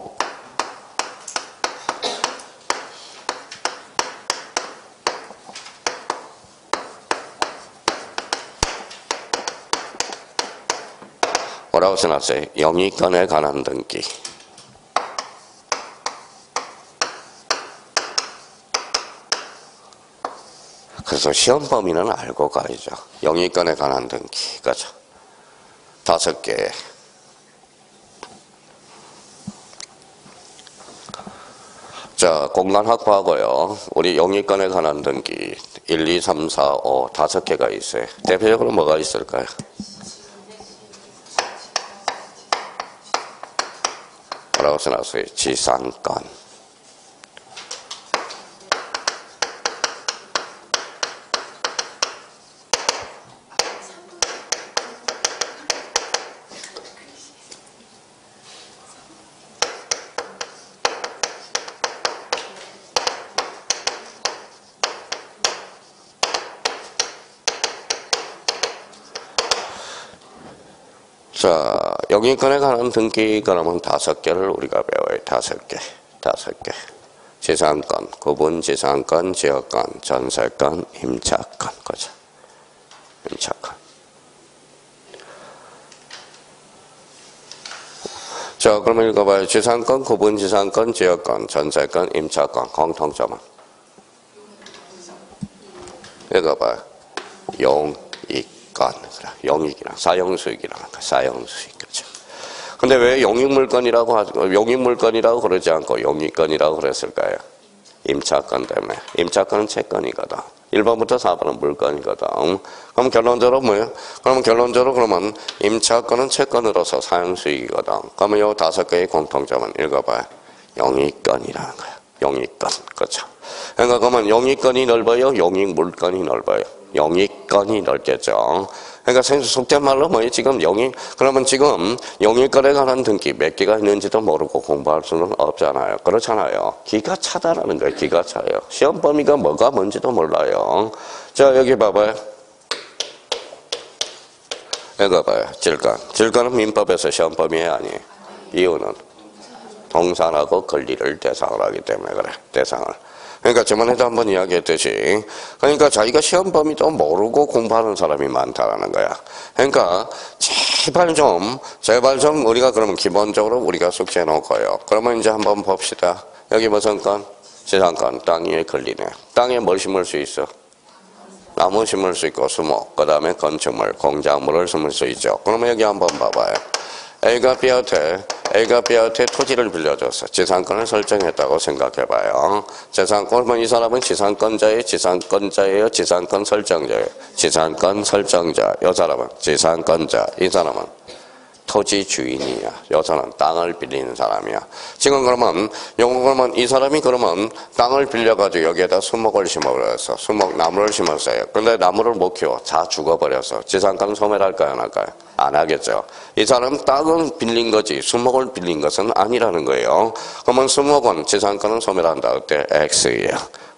뭐라고 써놨어요? 영위권에 관한 등기. 그래서 시험 범위는 알고 가야죠. 영위권에 관한 등기. 그죠? 다섯 개. 자, 공간 확보하고요. 우리 영위권에 관한 등기 일, 이, 삼, 사, 오 다섯 개가 있어요. 대표적으로 뭐가 있을까요? 뭐라고 써놨어요? 지상권. 자, 영위권에 관한 등기 그러면 다섯 개를 우리가 배워요. 다섯 개. 다섯 개. 지상권, 구분 지상권, 지역권, 전세권, 임차권. 그죠? 임차권. 자, 그러면 읽어봐요. 지상권, 구분 지상권, 지역권, 전세권, 임차권. 공통점은? 읽어봐요. 용익. 용익이랑 사용수익이랑 사용수익. 그죠? 근데 왜 용익물건이라고 하죠? 용익물건이라고 그러지 않고 용익건이라고 그랬을까요? 임차권 때문에. 임차권은 채권이거든. 일 번부터 사 번은 물건이거든. 그럼 결론적으로 뭐예요? 그러면 결론적으로 그러면 임차권은 채권으로서 사용수익이거든. 그러면 요 다섯 개의 공통점은 읽어봐요. 용익건이라는 거야. 용익건. 그렇죠? 그러니까 그러면 용익건이 넓어요? 용익물건이 넓어요? 용익건이 넓겠죠. 그러니까 속된 말로 뭐예요? 지금 용익, 그러면 지금 용익건에 관한 등기 몇 개가 있는지도 모르고 공부할 수는 없잖아요. 그렇잖아요. 기가 차다라는 거예요. 기가 차요. 시험 범위가 뭐가 뭔지도 몰라요. 자, 여기 봐봐요. 여기 봐요. 질권. 질권은 민법에서 시험 범위에 아니에요. 이유는 동산하고 권리를 대상으로 하기 때문에 그래. 대상을. 그러니까 저번에도 한번 이야기했듯이 그러니까 자기가 시험 범위도 모르고 공부하는 사람이 많다라는 거야. 그러니까 제발 좀 제발 좀 우리가 그러면 기본적으로 우리가 숙제해 놓고요. 그러면 이제 한번 봅시다. 여기 무슨 건? 지상권. 땅 위에 걸리네. 땅에 뭘 심을 수 있어? 나무 심을 수 있고 수목. 그 다음에 건축물, 공작물을 심을 수 있죠. 그러면 여기 한번 봐봐요. A가 B한테 A가 B한테 토지를 빌려줘서 지상권을 설정했다고 생각해봐요. 지상권, 이 사람은 지상권자예요? 지상권자예요? 지상권 설정자예요? 지상권 설정자. 이 사람은 지상권자. 이 사람은 토지 주인이야. 이 사람은 땅을 빌리는 사람이야. 지금 그러면, 그러면 이 사람이 그러면 땅을 빌려가지고 여기에다 수목을 심어버려서 수목 나무를 심었어요. 근데 나무를 못 키워. 다 죽어버려서 지상권 소멸할까요? 안 할까요? 안 하겠죠. 이 사람은 땅을 빌린 거지 수목을 빌린 것은 아니라는 거예요. 그러면 수목은 지상권은 소멸한다. 어때? X예요.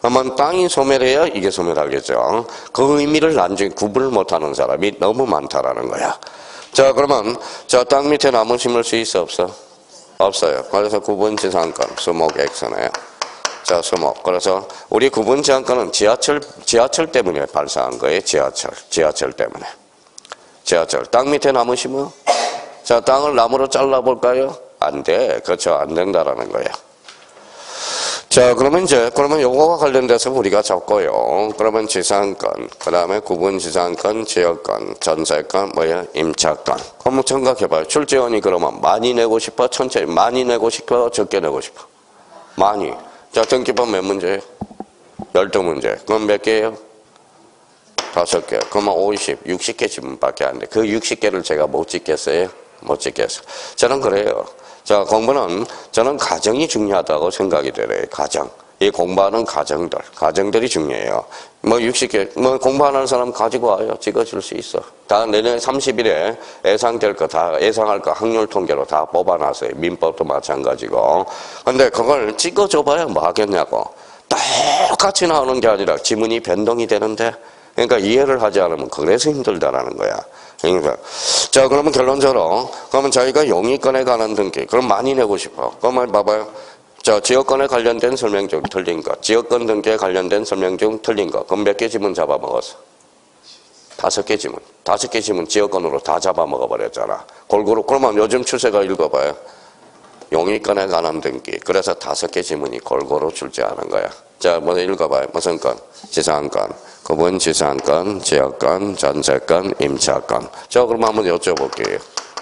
그러면 땅이 소멸해야 이게 소멸하겠죠. 그 의미를 나중에 구분을 못하는 사람이 너무 많다라는 거야. 자, 그러면 자, 땅 밑에 나무 심을 수 있어 없어? 없어요. 그래서 구분지상권 수목 X네요. 자, 수목. 그래서 우리 구분지상권은 지하철 지하철 때문에 발생한 거예요. 지하철, 지하철 때문에. 지하철. 땅 밑에 나무 심어? 자, 땅을 나무로 잘라볼까요? 안 돼. 그렇죠. 안 된다라는 거야. 자, 그러면 이제, 그러면 요거와 관련돼서 우리가 적고요. 그러면 지상권, 그 다음에 구분지상권, 지역권, 전세권, 뭐야, 임차권. 한번 생각해봐요. 출제원이 그러면 많이 내고 싶어? 천천히 많이 내고 싶어? 적게 내고 싶어? 많이. 자, 등기법 몇 문제예요? 열두 문제. 그럼 몇 개예요? 다섯 개. 그러면 오십, 육십 개 지문밖에 안 돼. 그 육십 개를 제가 못 찍겠어요? 못 찍겠어요. 저는 그래요. 자, 공부는 저는 가정이 중요하다고 생각이 들어요. 가정. 이 공부하는 가정들, 가정들이 중요해요. 뭐 육십 개, 뭐 공부하는 사람 가지고 와요. 찍어줄 수 있어. 다 내년 삼십 일에 예상될 거 다, 예상할 거 확률 통계로 다 뽑아놨어요. 민법도 마찬가지고. 근데 그걸 찍어줘봐야 뭐 하겠냐고. 똑같이 나오는 게 아니라 지문이 변동이 되는데, 그러니까 이해를 하지 않으면 그래서 힘들다라는 거야. 그러니까. 자, 그러면 결론적으로, 그러면 자기가 영위권에 관한 등기, 그럼 많이 내고 싶어. 그러면 봐봐요. 자, 지역권에 관련된 설명 중 틀린 거, 지역권 등기에 관련된 설명 중 틀린 거, 그럼 몇 개 지문 잡아먹었어? 다섯 개 지문. 다섯 개 지문 지역권으로 다 잡아먹어버렸잖아. 골고루. 그러면 요즘 추세가 읽어봐요. 영위권에 관한 등기. 그래서 다섯 개 지문이 골고루 출제하는 거야. 자, 먼저 읽어봐요. 무슨 건? 지상권. 구분지상권, 지역권, 전세권, 임차권. 자, 그럼 한번 여쭤볼게요.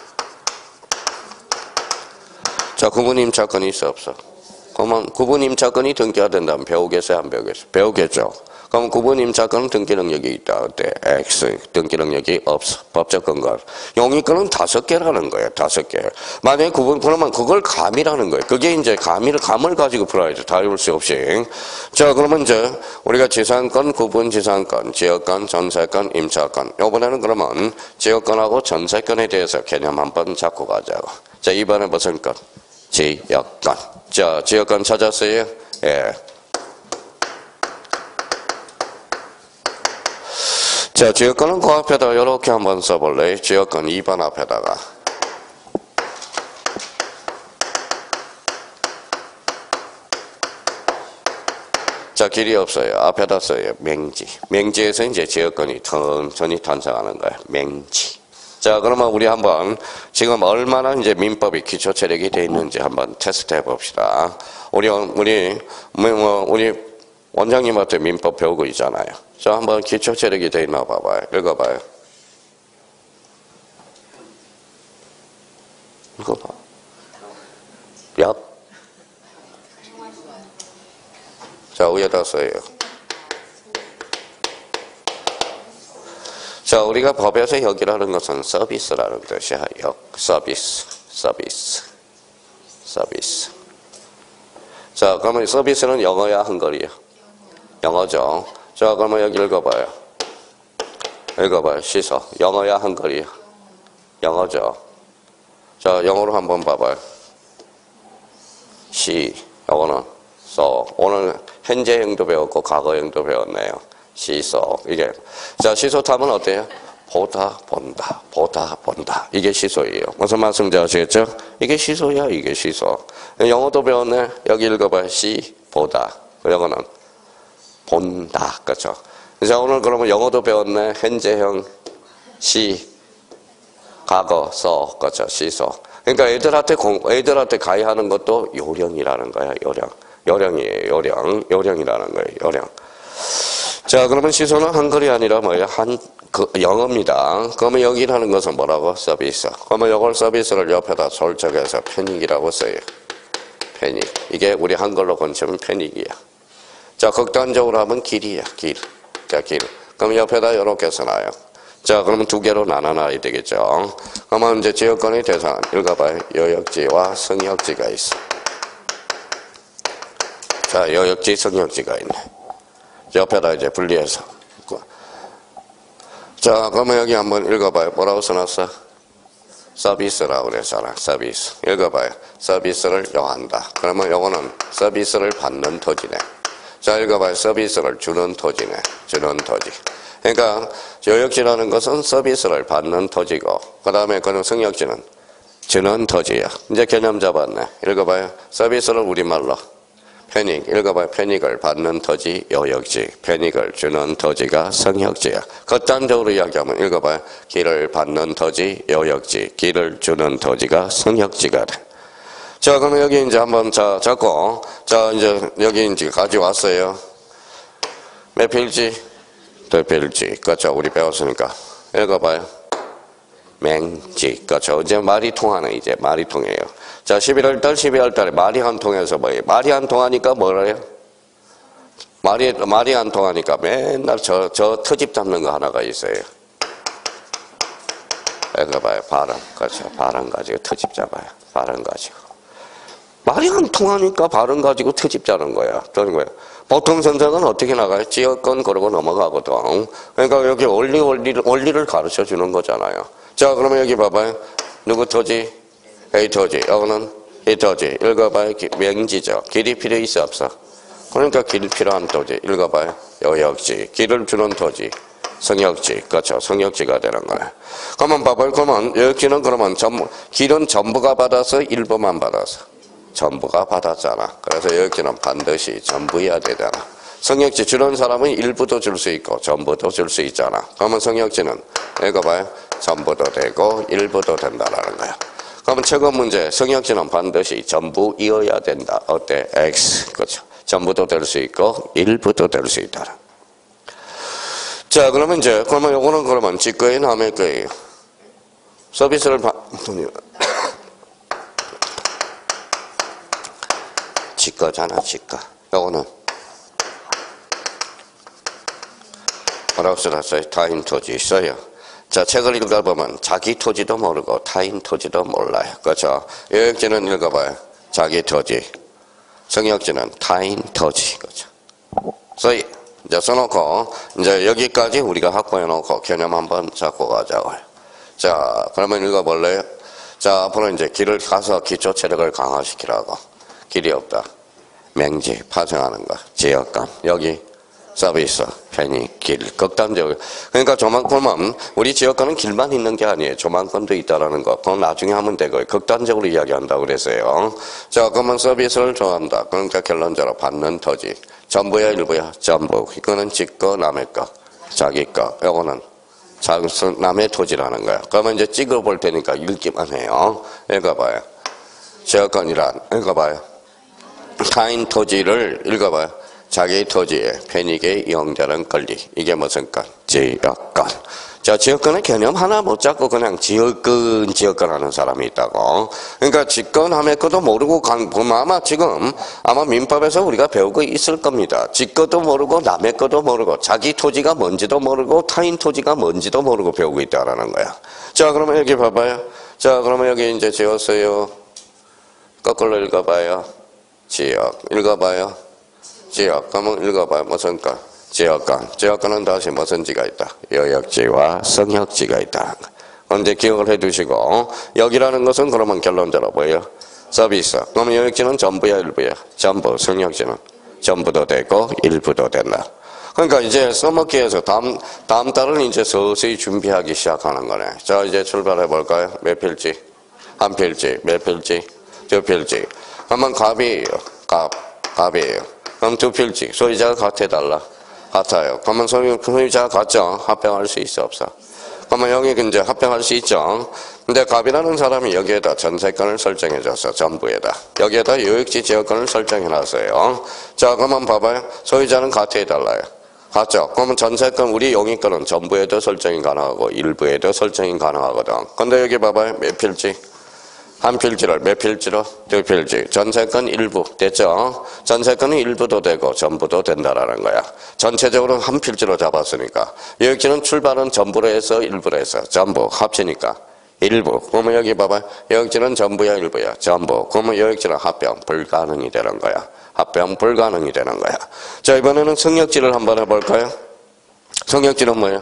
자, 구분임차권이 있어 없어? 그러면 구분임차권이 등기가 된다면 배우겠어요? 안 배우겠어요? 배우겠죠. 그럼 구분임차권은 등기 능력이 있다. 어때? X. 등기 능력이 없어. 법적 근거. 영위권은 다섯 개라는 거예요. 다섯 개. 만약에 구분, 그러면 그걸 감이라는 거예요. 그게 이제 감을, 감을 가지고 풀어야죠. 다룰 수 없이. 자, 그러면 이제 우리가 지상권, 구분지상권, 지역권, 전세권, 임차권. 이번에는 그러면 지역권하고 전세권에 대해서 개념 한번 잡고 가자고. 자, 이번에 무슨 건? 지역권. 자, 지역권 찾았어요? 예. 자, 지역권은 그 앞에다 이렇게 한번 써볼래요? 지역권 이 번 앞에다가. 자, 길이 없어요. 앞에다 써요. 맹지. 맹지에서 이제 지역권이 천천히 탄생하는 거예요. 맹지. 자, 그러면 우리 한번 지금 얼마나 이제 민법이 기초 체력이 돼 있는지 한번 테스트 해봅시다. 우리, 우리, 뭐, 우리 원장님한테 민법 배우고 있잖아요. 자, 한번 기초 체력이 돼 있나 봐봐요. 읽어봐요. 읽어봐. 약. 자, 위에다 써요. 자, 우리가 법에서 역이라는 것은 서비스라는 뜻이야. 역, 서비스, 서비스, 서비스. 자, 그러면 서비스는 영어야, 한글이야? 영어죠. 자, 그러면 여기 읽어봐요. 읽어봐요. 시서. 영어야, 한글이야? 영어죠. 자, 영어로 한번 봐봐요. 시, 영어는 써. 오늘 현재형도 배웠고 과거형도 배웠네요. 시소. 이게. 자, 시소 타면 어때요? 보다, 본다, 보다, 본다. 이게 시소예요. 무슨 말씀인지 아시겠죠? 이게 시소야, 이게 시소. 영어도 배웠네. 여기 읽어봐요. 시, 보다. 영어는 본다. 그렇죠? 자, 오늘 그러면 영어도 배웠네. 현재형, 시, 과거, 서. 그렇죠? 시소. 그러니까 애들한테 공, 애들한테 가해하는 것도 요령이라는 거야, 요령. 요령이에요, 요령. 요령이라는 거예요, 요령. 자, 그러면 시소는 한글이 아니라 뭐예요? 한, 그, 영어입니다. 그러면 여기라는 것은 뭐라고? 서비스. 그러면 이걸 서비스를 옆에다 설정해서 편익이라고 써요. 편익. 이게 우리 한글로 건치면 편익이야. 자, 극단적으로 하면 길이야, 길. 자, 길. 그럼 옆에다 이렇게 써놔요. 자, 그러면 두 개로 나눠놔야 되겠죠. 그러면 이제 지역권의 대상, 읽어봐요. 요역지와 성역지가 있어. 자, 요역지, 성역지가 있네. 옆에다 이제 분리해서. 자, 그러면 여기 한번 읽어봐요. 뭐라고 써놨어? 서비스라고 그랬잖아. 서비스. 읽어봐요. 서비스를 요한다. 그러면 요거는 서비스를 받는 토지네. 자, 읽어봐요. 서비스를 주는 토지네. 주는 토지. 그러니까 요역지라는 것은 서비스를 받는 토지고, 그 다음에 그는 성역지는 주는 토지야. 이제 개념 잡았네. 읽어봐요. 서비스를 우리말로 편익. 읽어봐요. 편익을 받는 토지 요역지. 편익을 주는 토지가 성역지야. 극단적으로 이야기하면 읽어봐요. 길을 받는 토지 요역지. 길을 주는 토지가 성역지가 돼. 자, 그러면 여기 이제 한번 자, 잡고, 자, 이제 여기 이제 가져왔어요. 몇 필지? 두 필지. 그렇죠. 우리 배웠으니까. 읽어봐요. 맹지. 그렇죠. 이제 말이 통하네. 이제 말이 통해요. 자, 십일월 달, 십이월 달에 말이 안 통해서 뭐예요? 말이 안 통하니까 뭐래요? 말이, 말이 안 통하니까 맨날 저, 저 터집 잡는 거 하나가 있어요. 읽어봐요. 발음. 그렇죠. 발음 가지고 터집 잡아요. 발음 가지고. 말이 안 통하니까 발음 가지고 트집 짜는 거야. 그런 거야. 보통 선생은 어떻게 나가요? 지역권 그러고 넘어가거든. 그러니까 여기 원리, 원리를, 원리를 가르쳐 주는 거잖아요. 자, 그러면 여기 봐봐요. 누구 토지? A 토지. 여기는 이 토지. 읽어봐요. 명지죠. 길이 필요 있어, 없어? 그러니까 길 필요한 토지. 읽어봐요. 요역지. 길을 주는 토지. 성역지. 그렇죠. 성역지가 되는 거야. 그러면 봐봐요. 그러면 요역지는 그러면 전부, 길은 전부가 받아서 일부만 받아서. 전부가 받았잖아. 그래서 여역지는 반드시 전부여야 되잖아. 성역지 주는 사람은 일부도 줄 수 있고 전부도 줄 수 있잖아. 그러면 성역지는 읽어봐요. 전부도 되고 일부도 된다라는 거야. 그러면 최고 문제. 성역지는 반드시 전부이어야 된다. 어때? X. 그렇죠. 전부도 될 수 있고 일부도 될 수 있다. 자, 그러면 이제 그러면 요거는 그러면 직거예요, 남의 거예요? 서비스를 받 직거잖아, 직거. 요거는 뭐라고 써놨어요? 타인 토지 있어요. 자, 책을 읽어보면 자기 토지도 모르고 타인 토지도 몰라요. 그렇죠? 요역지는 읽어봐요. 자기 토지. 성역지는 타인 토지. 그렇죠? 그래서 이제 써놓고 이제 여기까지 우리가 확보해놓고 개념 한번 잡고 가자고요. 자, 그러면 읽어볼래요? 자, 앞으로 이제 길을 가서 기초 체력을 강화시키라고. 길이 없다. 맹지, 파생하는 거. 지역감. 여기 서비스, 편익, 길. 극단적으로. 그러니까 조만큼은 우리 지역감은 길만 있는 게 아니에요. 조만큼도 있다라는 거. 그건 나중에 하면 되고요. 극단적으로 이야기한다고 그랬어요. 자, 그러면 서비스를 좋아한다. 그러니까 결론적으로 받는 토지. 전부야, 일부야? 전부. 이거는 직거, 남의 거. 자기 거. 요거는 남의 토지라는 거야. 그러면 이제 찍어볼 테니까 읽기만 해요. 읽어봐요. 지역권이란, 읽어봐요. 타인 토지를 읽어봐요. 자기 토지에 편익에 이용되는 권리. 이게 무슨 건? 지역권. 자, 지역권의 개념 하나 못 잡고 그냥 지역권, 지역권 하는 사람이 있다고. 그러니까 직권, 함의 것도 모르고 간, 보면 아마 지금 아마 민법에서 우리가 배우고 있을 겁니다. 직권도 모르고 남의 것도 모르고 자기 토지가 뭔지도 모르고 타인 토지가 뭔지도 모르고 배우고 있다라는 거야. 자, 그러면 여기 봐봐요. 자, 그러면 여기 이제 지었어요. 거꾸로 읽어봐요. 지역. 읽어봐요. 지역. 그러면 읽어봐요. 무슨 거? 지역권. 지역권은 다시 무슨 지가 있다? 요역지와 성역지가 있다. 언제 기억을 해두시고, 여기라는 것은 그러면 결론적으로 뭐예요? 서비스. 그러면 요역지는 전부야, 일부야? 전부. 성역지는 전부도 되고, 일부도 된다. 그러니까 이제 써먹기 위해서 다음, 다음 달은 이제 서서히 준비하기 시작하는 거네. 자, 이제 출발해 볼까요? 몇 필지? 한 필지. 몇 필지? 두 필지. 그러면 갑이에요. 갑. 갑이에요. 그럼 두 필지. 소유자가 같아달라. 같아요. 그러면 소유자가 같죠? 합병할 수 있어, 없어? 그러면 여기 이제 합병할 수 있죠? 근데 갑이라는 사람이 여기에다 전세권을 설정해줬어. 전부에다. 여기에다 요역지 지역권을 설정해놨어요. 자, 그러면 봐봐요. 소유자는 같아달라요. 같죠? 그러면 전세권, 우리 용익권은 전부에도 설정이 가능하고 일부에도 설정이 가능하거든. 근데 여기 봐봐요. 몇 필지? 한 필지를 몇 필지로? 두 필지. 전세권 일부. 됐죠? 전세권은 일부도 되고 전부도 된다라는 거야. 전체적으로 한 필지로 잡았으니까. 요역지는 출발은 전부로 해서 일부로 해서 전부 합치니까 일부. 그러면 여기 봐봐. 요역지는 전부야, 일부야? 전부. 그러면 요역지는 합병 불가능이 되는 거야. 합병 불가능이 되는 거야. 자, 이번에는 성역지를 한번 해볼까요? 성역지는 뭐예요?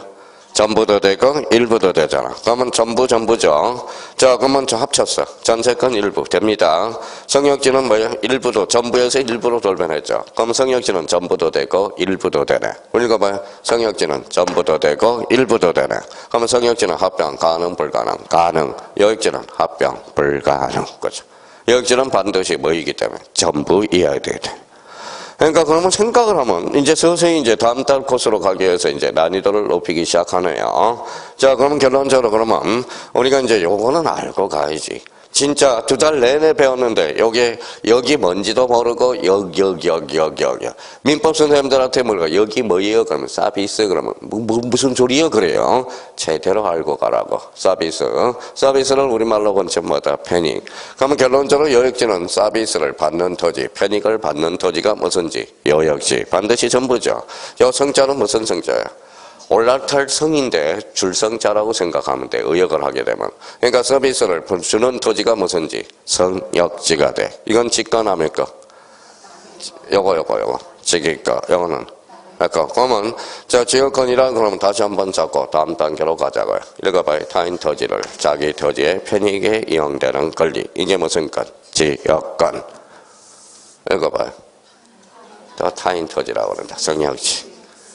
전부도 되고 일부도 되잖아. 그러면 전부 전부죠. 자, 그러면 저 합쳤어. 전세권 일부 됩니다. 성역지는 뭐예요? 일부도 전부에서 일부로 돌변했죠. 그럼 성역지는 전부도 되고 일부도 되네. 읽어봐요. 성역지는 전부도 되고 일부도 되네. 그러면 성역지는 합병 가능 불가능 가능. 여역지는 합병 불가능. 그죠? 여역지는 반드시 뭐이기 때문에 전부이어야 돼. 그러니까 그러면 생각을 하면 이제 서서히 이제 다음 달 코스로 가기 위해서 이제 난이도를 높이기 시작하네요. 자, 그러면 결론적으로 그러면 우리가 이제 요거는 알고 가야지. 진짜 두 달 내내 배웠는데 여기 여기 뭔지도 모르고 여기 여기 여기 여기 여기 민법 선생님들한테 물어봐. 여기 뭐예요? 그러면 서비스. 그러면 뭐, 뭐, 무슨 소리요? 그래요. 제대로 알고 가라고. 서비스. 서비스를 우리말로 건체 뭐다? 패닉. 그러면 결론적으로 여역지는 서비스를 받는 토지, 패닉을 받는 토지가 무슨지? 여역지. 반드시 전부죠. 요 성자는 무슨 성자야? 올라탈 성인데 줄성자라고 생각하면 돼. 의역을 하게 되면. 그러니까 서비스를 주는 토지가 무슨지? 성역지가 돼. 이건 직권합니까? 요거 요거 요거. 직이니까 요거는. 그러니까 그러면 자 지역권이라 그러면 다시 한번 잡고 다음 단계로 가자고요. 읽어봐요. 타인 토지를 자기 토지의 편익에 이용되는 권리. 이게 무슨 건? 지역권. 읽어봐요. 또 타인 토지라고 그런다. 성역지.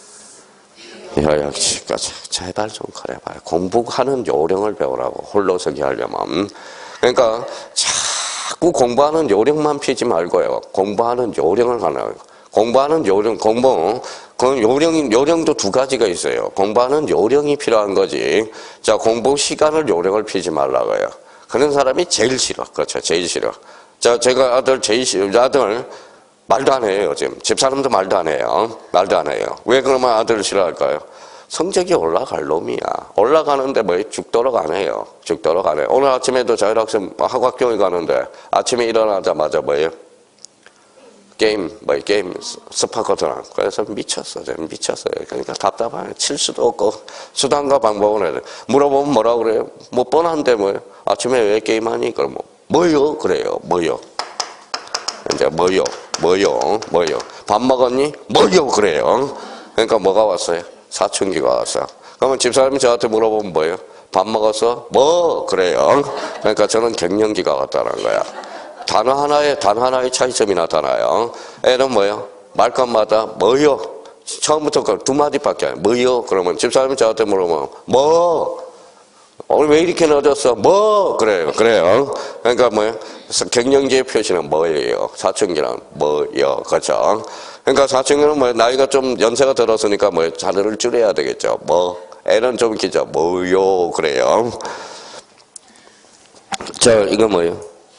여역지까지 제발 좀 그래봐요. 공부하는 요령을 배우라고. 홀로서기 하려면. 그러니까 자꾸 공부하는 요령만 피지 말고요. 공부하는 요령을 하나요. 공부하는 요령, 공부, 그 요령, 요령도 두 가지가 있어요. 공부하는 요령이 필요한 거지. 자, 공부 시간을 요령을 피지 말라고요. 그런 사람이 제일 싫어. 그렇죠. 제일 싫어. 자, 제가 아들 제일 싫어. 아들 말도 안 해요, 지금. 집사람도 말도 안 해요. 말도 안 해요. 왜 그러면 아들을 싫어할까요? 성적이 올라갈 놈이야. 올라가는데 뭐 죽도록 안 해요. 죽도록 안 해요. 오늘 아침에도 저희 학생 학교에 가는데 아침에 일어나자마자 뭐예요? 게임, 뭐 게임 스파거든. 그래서 미쳤어. 지금 미쳤어요. 그러니까 답답하네. 칠 수도 없고 수단과 방법은 해야 돼. 물어보면 뭐라 그래요? 뭐 뻔한데 뭐예요? 아침에 왜 게임하니? 그럼 뭐, 뭐요? 그래요. 뭐요? 이제 뭐요? 뭐요? 뭐요? 밥 먹었니? 뭐요? 그래요. 그러니까 뭐가 왔어요? 사춘기가 왔어. 그러면 집사람이 저한테 물어보면 뭐예요? 밥 먹었어? 뭐? 그래요. 그러니까 저는 갱년기가 왔다는 거야. 단어 하나에 단 하나의 차이점이 나타나요. 애는 뭐예요? 말끝마다 뭐요? 처음부터 두 마디밖에 안 해요. 뭐요? 그러면 집사람이 저한테 물어보면 뭐? 오늘 왜 이렇게 늦었어? 뭐? 그래요. 그래요. 그러니까 뭐예요? 갱년기의 표시는 뭐예요? 사춘기는 뭐요? 그렇죠? 그러니까 사춘기는 뭐 나이가 좀 연세가 들었으니까 뭐 자녀를 줄여야 되겠죠. 뭐? 애는 좀 기죠. 뭐요? 그래요. 자, 이거 뭐예요?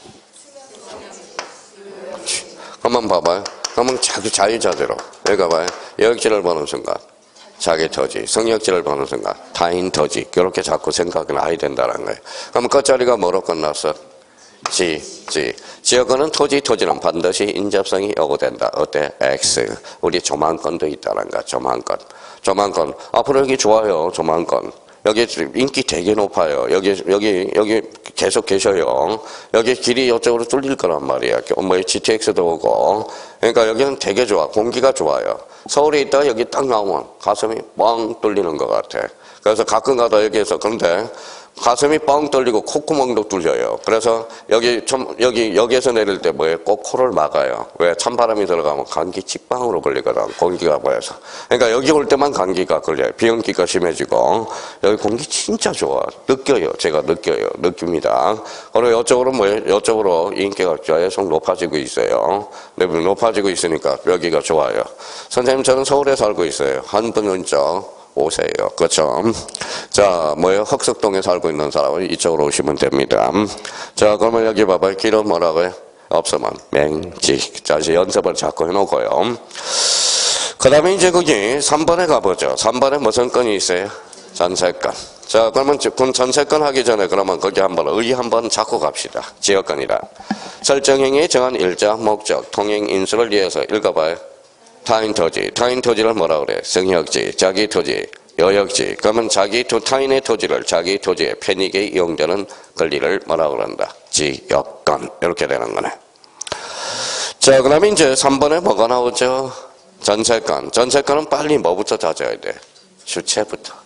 한번 봐봐요. 그러면 자기 자유자재로. 여기 봐요. 여역지를 보는 순간. 자기 토지, 성역지를 보는 순간 타인 토지 이렇게 자꾸 생각이 나야 된다는 거예요. 그럼 끝자리가 뭐로 끝났어? 지, 지. 지역권은 토지, 토지는 반드시 인접성이 요구된다. 어때? X. 우리 조망권도 있다는 거야. 조망권. 조망권. 앞으로 여기 좋아요. 조망권. 여기 인기 되게 높아요. 여기, 여기, 여기 계속 계셔요. 여기 길이 이쪽으로 뚫릴 거란 말이야. 뭐 지티엑스도 오고. 그러니까 여기는 되게 좋아. 공기가 좋아요. 서울에 있다가 여기 딱 나오면 가슴이 뻥 뚫리는 것 같아. 그래서 가끔 가다 여기에서 그런데 가슴이 뻥 뚫리고 콧구멍도 뚫려요. 그래서 여기 좀 여기 여기에서 내릴 때 뭐예요? 꼭 코를 막아요. 왜? 찬바람이 들어가면 감기 직방으로 걸리거든. 공기가 보여서. 그러니까 여기 올 때만 감기가 걸려요. 비염기가 심해지고 여기 공기 진짜 좋아. 느껴요. 제가 느껴요. 느낍니다. 그리고 이쪽으로 뭐예요? 이쪽으로 인기가 계속 높아지고 있어요. 높아지고 있으니까 여기가 좋아요. 선생님 저는 서울에 살고 있어요. 한 분은 저 오세요. 그렇죠? 자, 뭐예요? 흑석동에 살고 있는 사람은 이쪽으로 오시면 됩니다. 자, 그러면 여기 봐봐요. 길은 뭐라고요? 없으면 맹지. 자, 이제 연습을 자꾸 해놓고요. 그 다음에 이제 거기 삼 번에 가보죠. 삼 번에 무슨 건이 있어요? 전세권. 자, 그러면 전세권 하기 전에 그러면 거기 한번 의 한번 잡고 갑시다. 지역권이라. 설정행위의 정한 일자, 목적, 통행 인수를 위해서 읽어봐요. 타인 토지. 타인 토지를 뭐라 그래? 성역지, 자기 토지, 여역지. 그러면 자기 토, 타인의 토지를 자기 토지의 편익에 이용되는 권리를 뭐라 그런다? 지역권. 이렇게 되는 거네. 자, 그 다음에 이제 삼 번에 뭐가 나오죠? 전세권. 전세권은 빨리 뭐부터 찾아야 돼? 주체부터.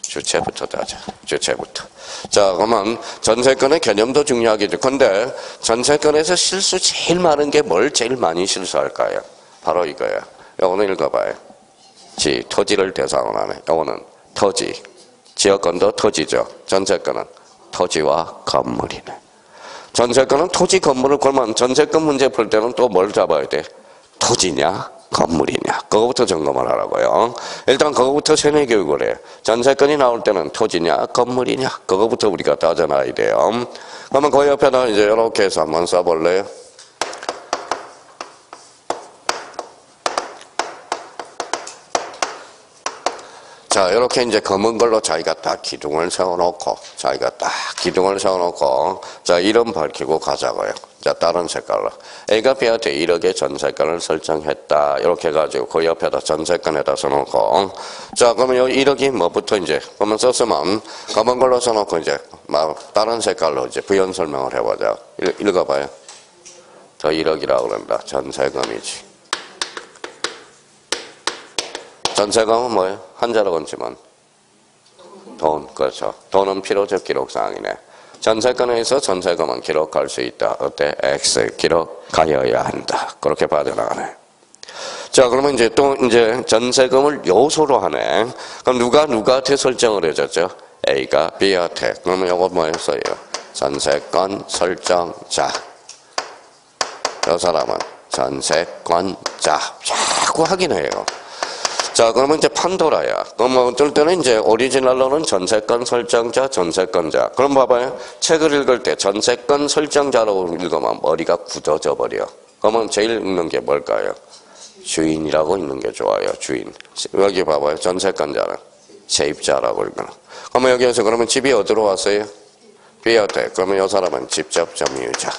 주체부터 따자. 주체부터. 자, 그러면 전세권의 개념도 중요하겠죠. 근데 전세권에서 실수 제일 많은 게 뭘 제일 많이 실수할까요? 바로 이거야. 요거는 읽어봐요. 지, 토지를 대상으로 하네. 요거는 토지. 지역권도 토지죠. 전세권은 토지와 건물이네. 전세권은 토지, 건물을 걸면 전세권 문제 풀 때는 또 뭘 잡아야 돼? 토지냐? 건물이냐? 그거부터 점검을 하라고요. 일단 그거부터 세뇌 교육을 해. 전세권이 나올 때는 토지냐? 건물이냐? 그거부터 우리가 따져놔야 돼요. 그러면 그 옆에다 이제 이렇게 해서 한번 써볼래요? 자, 이렇게 이제 검은 걸로 자기가 딱 기둥을 세워놓고, 자기가 딱 기둥을 세워놓고, 자, 이름 밝히고 가자고요. 자, 다른 색깔로. A가 B한테 일억의 전세권을 설정했다. 이렇게 해가지고 그 옆에다 전세권에다 써놓고. 자, 그러면 요 일억이 뭐부터 이제, 그러면 썼으면 검은 걸로 써놓고 이제, 막 다른 색깔로 이제 부연 설명을 해보자. 읽, 읽어봐요. 저 일억이라고 그런다. 전세금이지. 전세금은 뭐예요? 한자로 건지만 돈, 그렇죠. 돈은 필요적 기록사항이네. 전세권에서 전세금은 기록할 수 있다. 어때? X 기록하여야 한다. 그렇게 받아나가네. 자, 그러면 이제 또 이제 전세금을 요소로 하네. 그럼 누가 누구한테 설정을 해줬죠? A가 B한테. 그러면 이거 뭐였어요? 전세권 설정자. 이 사람은 전세권자. 자꾸 확인해요. 자, 그러면 이제 판도라야. 그럼 어떨 때는 이제 오리지널로는 전세권 설정자, 전세권자. 그럼 봐봐요. 책을 읽을 때 전세권 설정자라고 읽으면 머리가 굳어져 버려. 그러면 제일 읽는 게 뭘까요? 주인이라고 읽는 게 좋아요. 주인. 여기 봐봐요. 전세권자는 세입자라고 읽는. 그러면 여기에서 그러면 집이 어디로 왔어요? B한테. 그러면 이 사람은 직접 점유자.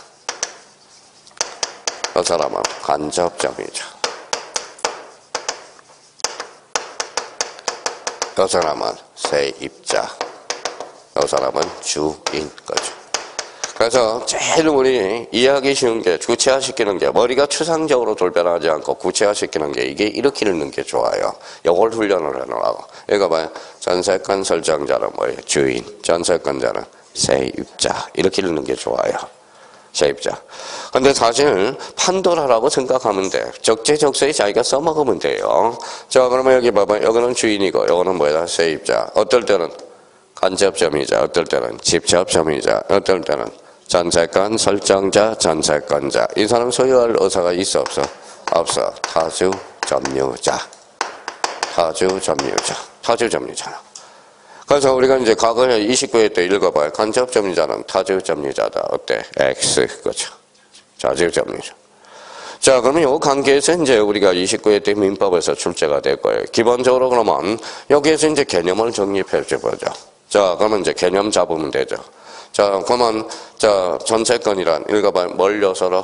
이 사람은 간접 점유자. 이 사람은 세입자, 이 사람은 주인 거죠. 그래서 제일 우리 이해하기 쉬운 게 구체화시키는 게 머리가 추상적으로 돌변하지 않고 구체화시키는 게 이게 이렇게 읽는 게 좋아요. 이걸 훈련을 해놓으라고. 이거 봐요. 전세권 설정자는 뭐예요? 주인. 전세권자는 세입자. 이렇게 읽는 게 좋아요. 세입자. 근데 사실 판도라라고 생각하면 돼. 적재적소에 자기가 써먹으면 돼요. 자, 그러면 여기 봐봐. 여기는 주인이고 여기는 뭐야? 세입자. 어떨 때는 간접점유자, 어떨 때는 직접점유자, 어떨 때는 전세권 설정자, 전세권자. 이 사람 소유할 의사가 있어 없어? 없어. 타주 점유자. 타주 점유자. 타주 점유자. 그래서 우리가 이제 과거에 이십구 회 때 읽어봐요. 간접 점유자는 타주 점유자다. 어때? X. 그렇죠. 자주 점유자. 자, 그러면 이 관계에서 이제 우리가 이십구 회 때 민법에서 출제가 될 거예요. 기본적으로 그러면 여기에서 이제 개념을 정립해 줘보죠. 자, 그러면 이제 개념 잡으면 되죠. 자, 그러면 자, 전세권이란 읽어봐요. 뭘 요소로?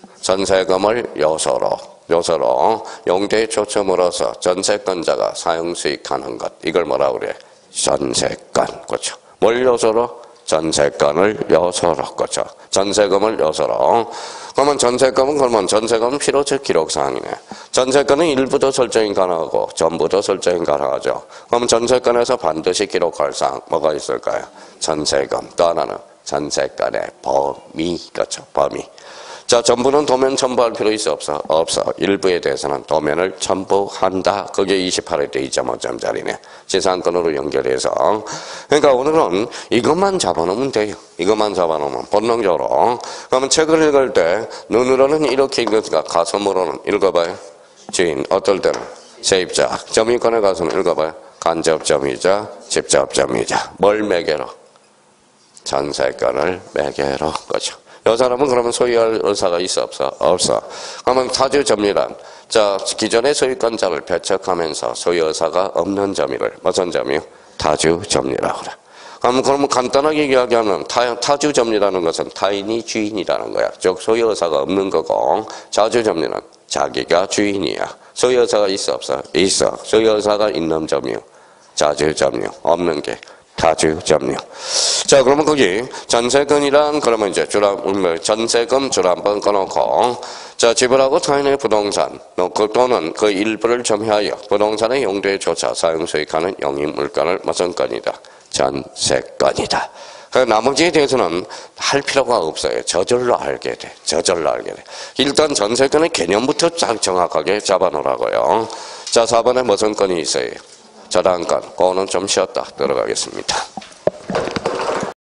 전세금을 요소로. 요소로 용도에 초점으로서 전세권자가 사용 수익하는 것. 이걸 뭐라 그래? 전세권. 그렇죠. 뭘 요소로? 전세권을 요소로. 그렇죠. 전세금을 요소로. 그러면 전세금은 그러면 전세금은 필요적 기록사항이네. 전세권은 일부도 설정이 가능하고 전부도 설정이 가능하죠. 그럼 전세권에서 반드시 기록할 사항 뭐가 있을까요? 전세금. 또 하나는 전세권의 범위. 그렇죠. 범위. 자, 전부는 도면 첨부할 필요 있어 없어? 없어. 일부에 대해서는 도면을 첨부한다. 그게 이십팔 회 때 이 점 오 점짜리네. 지상권으로 연결해서. 그러니까 오늘은 이것만 잡아놓으면 돼요. 이것만 잡아놓으면 본능적으로. 그러면 책을 읽을 때 눈으로는 이렇게 읽으니까 가슴으로는 읽어봐요. 주인. 어떨 때는 세입자. 점유권에 가서는 읽어봐요. 간접점유자, 직접점유자. 뭘 매개로? 전세권을 매개로. 그렇죠. 이 사람은 그러면 소유할 의사가 있어 없어? 없어. 그러면 타주 점유란 자, 기존의 소유권자를 배척하면서 소유 의사가 없는 점유를 무슨 점유? 타주 점유라고 그래. 그럼 그러면 간단하게 이야기하면 타, 타주 점유라는 것은 타인이 주인이라는 거야. 즉 소유 의사가 없는 거고 자주 점유는 자기가 주인이야. 소유 의사가 있어 없어? 있어. 소유 의사가 있는 점유. 자주 점유. 없는 게 타주 점유. 자, 그러면 거기 전세금이란 그러면 이제 주람 전세금 주람번 꺼놓고 자, 지불하고 타인의 부동산 또는 그 일부를 점유하여 부동산의 용도에 조차 사용 수익하는 영입 물건을 무슨 건이다? 전세건이다. 그 나머지에 대해서는 할 필요가 없어요. 저절로 알게 돼. 저절로 알게 돼. 일단 전세건의 개념부터 딱 정확하게 잡아놓으라고요. 자, 사 번에 무슨 건이 있어요? 저당권. 그거는 좀 쉬었다 들어가겠습니다.